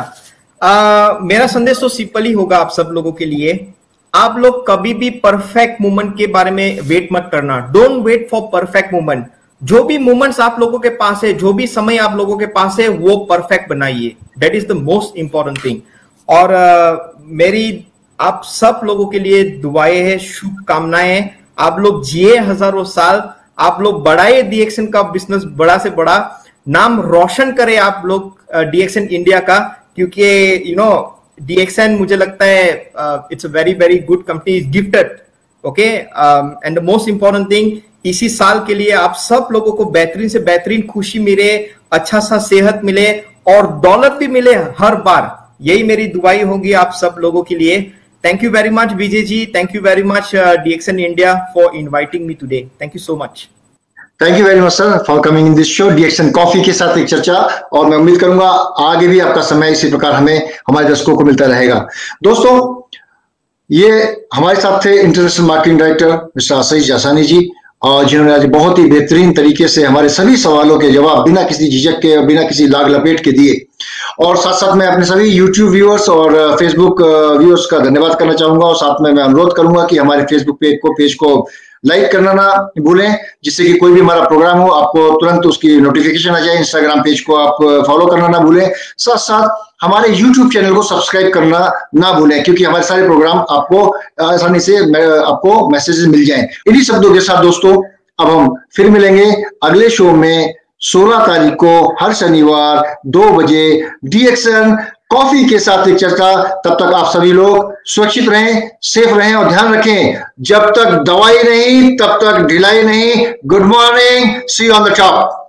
आ, मेरा संदेश तो सिंपल ही होगा आप सब लोगों के लिए। आप लोग कभी भी परफेक्ट मोमेंट के बारे में वेट मत करना। Don't wait for perfect moment. जो भी मोमेंट्स आप लोगों के पास है, जो भी समय आप लोगों के पास है, वो परफेक्ट बनाइए। That is the most important thing. और uh, मेरी आप सब लोगों के लिए दुआएं हैं, शुभकामनाएं। आप लोग जिए हजारों साल, आप लोग बढ़ाए डीएक्सन का बिजनेस, बड़ा से बड़ा नाम रोशन करें आप लोग डीएक्सन इंडिया का, क्योंकि यू नो डीएक्सन मुझे लगता है it's a very very good company, is gifted. Okay, and the most important thing, इसी साल के लिए आप सब लोगों को बेहतरीन से बेहतरीन खुशी मिले, अच्छा सा सेहत मिले और दौलत भी मिले हर बार। यही मेरी दुआई होगी आप सब लोगों के लिए। Thank you very much Vijay ji, thank you very much DXN India for inviting me today. Thank you so much. Thank you very much sir for coming in this show, DXN coffee के साथ एक चर्चा। और मैं उम्मीद करूंगा आगे भी आपका समय इसी प्रकार हमें हमारे दर्शकों को मिलता रहेगा। दोस्तों, ये हमारे साथ थे international marketing director mister Ashish Jasani ji, और जिन्होंने आज बहुत ही बेहतरीन तरीके से हमारे सभी सवालों के जवाब बिना किसी झिझक के, बिना किसी लाग लपेट के दिए। और साथ साथ मैं अपने सभी यूट्यूब व्यूअर्स और फेसबुक व्यूअर्स का धन्यवाद करना चाहूंगा। और साथ में मैं अनुरोध करूंगा कि हमारे फेसबुक पेज को पेज को लाइक करना ना भूलें, जिससे कि कोई भी हमारा प्रोग्राम हो आपको तुरंत उसकी नोटिफिकेशन आ जाए। इंस्टाग्राम पेज को आप फॉलो करना ना भूलें। साथ साथ हमारे यूट्यूब चैनल को सब्सक्राइब करना ना भूलें, क्योंकि हमारे सारे प्रोग्राम आपको आसानी से आपको मैसेजेस मिल जाएं। इन्हीं शब्दों के साथ दोस्तों, अब हम फिर मिलेंगे अगले शो में सोलह तारीख को हर शनिवार दो बजे डीएक्सन कॉफी के साथ एक चर्चा। तब तक आप सभी लोग सुरक्षित रहें, सेफ रहें और ध्यान रखें, जब तक दवाई नहीं तब तक ढिलाई नहीं। Good morning, see you on the top.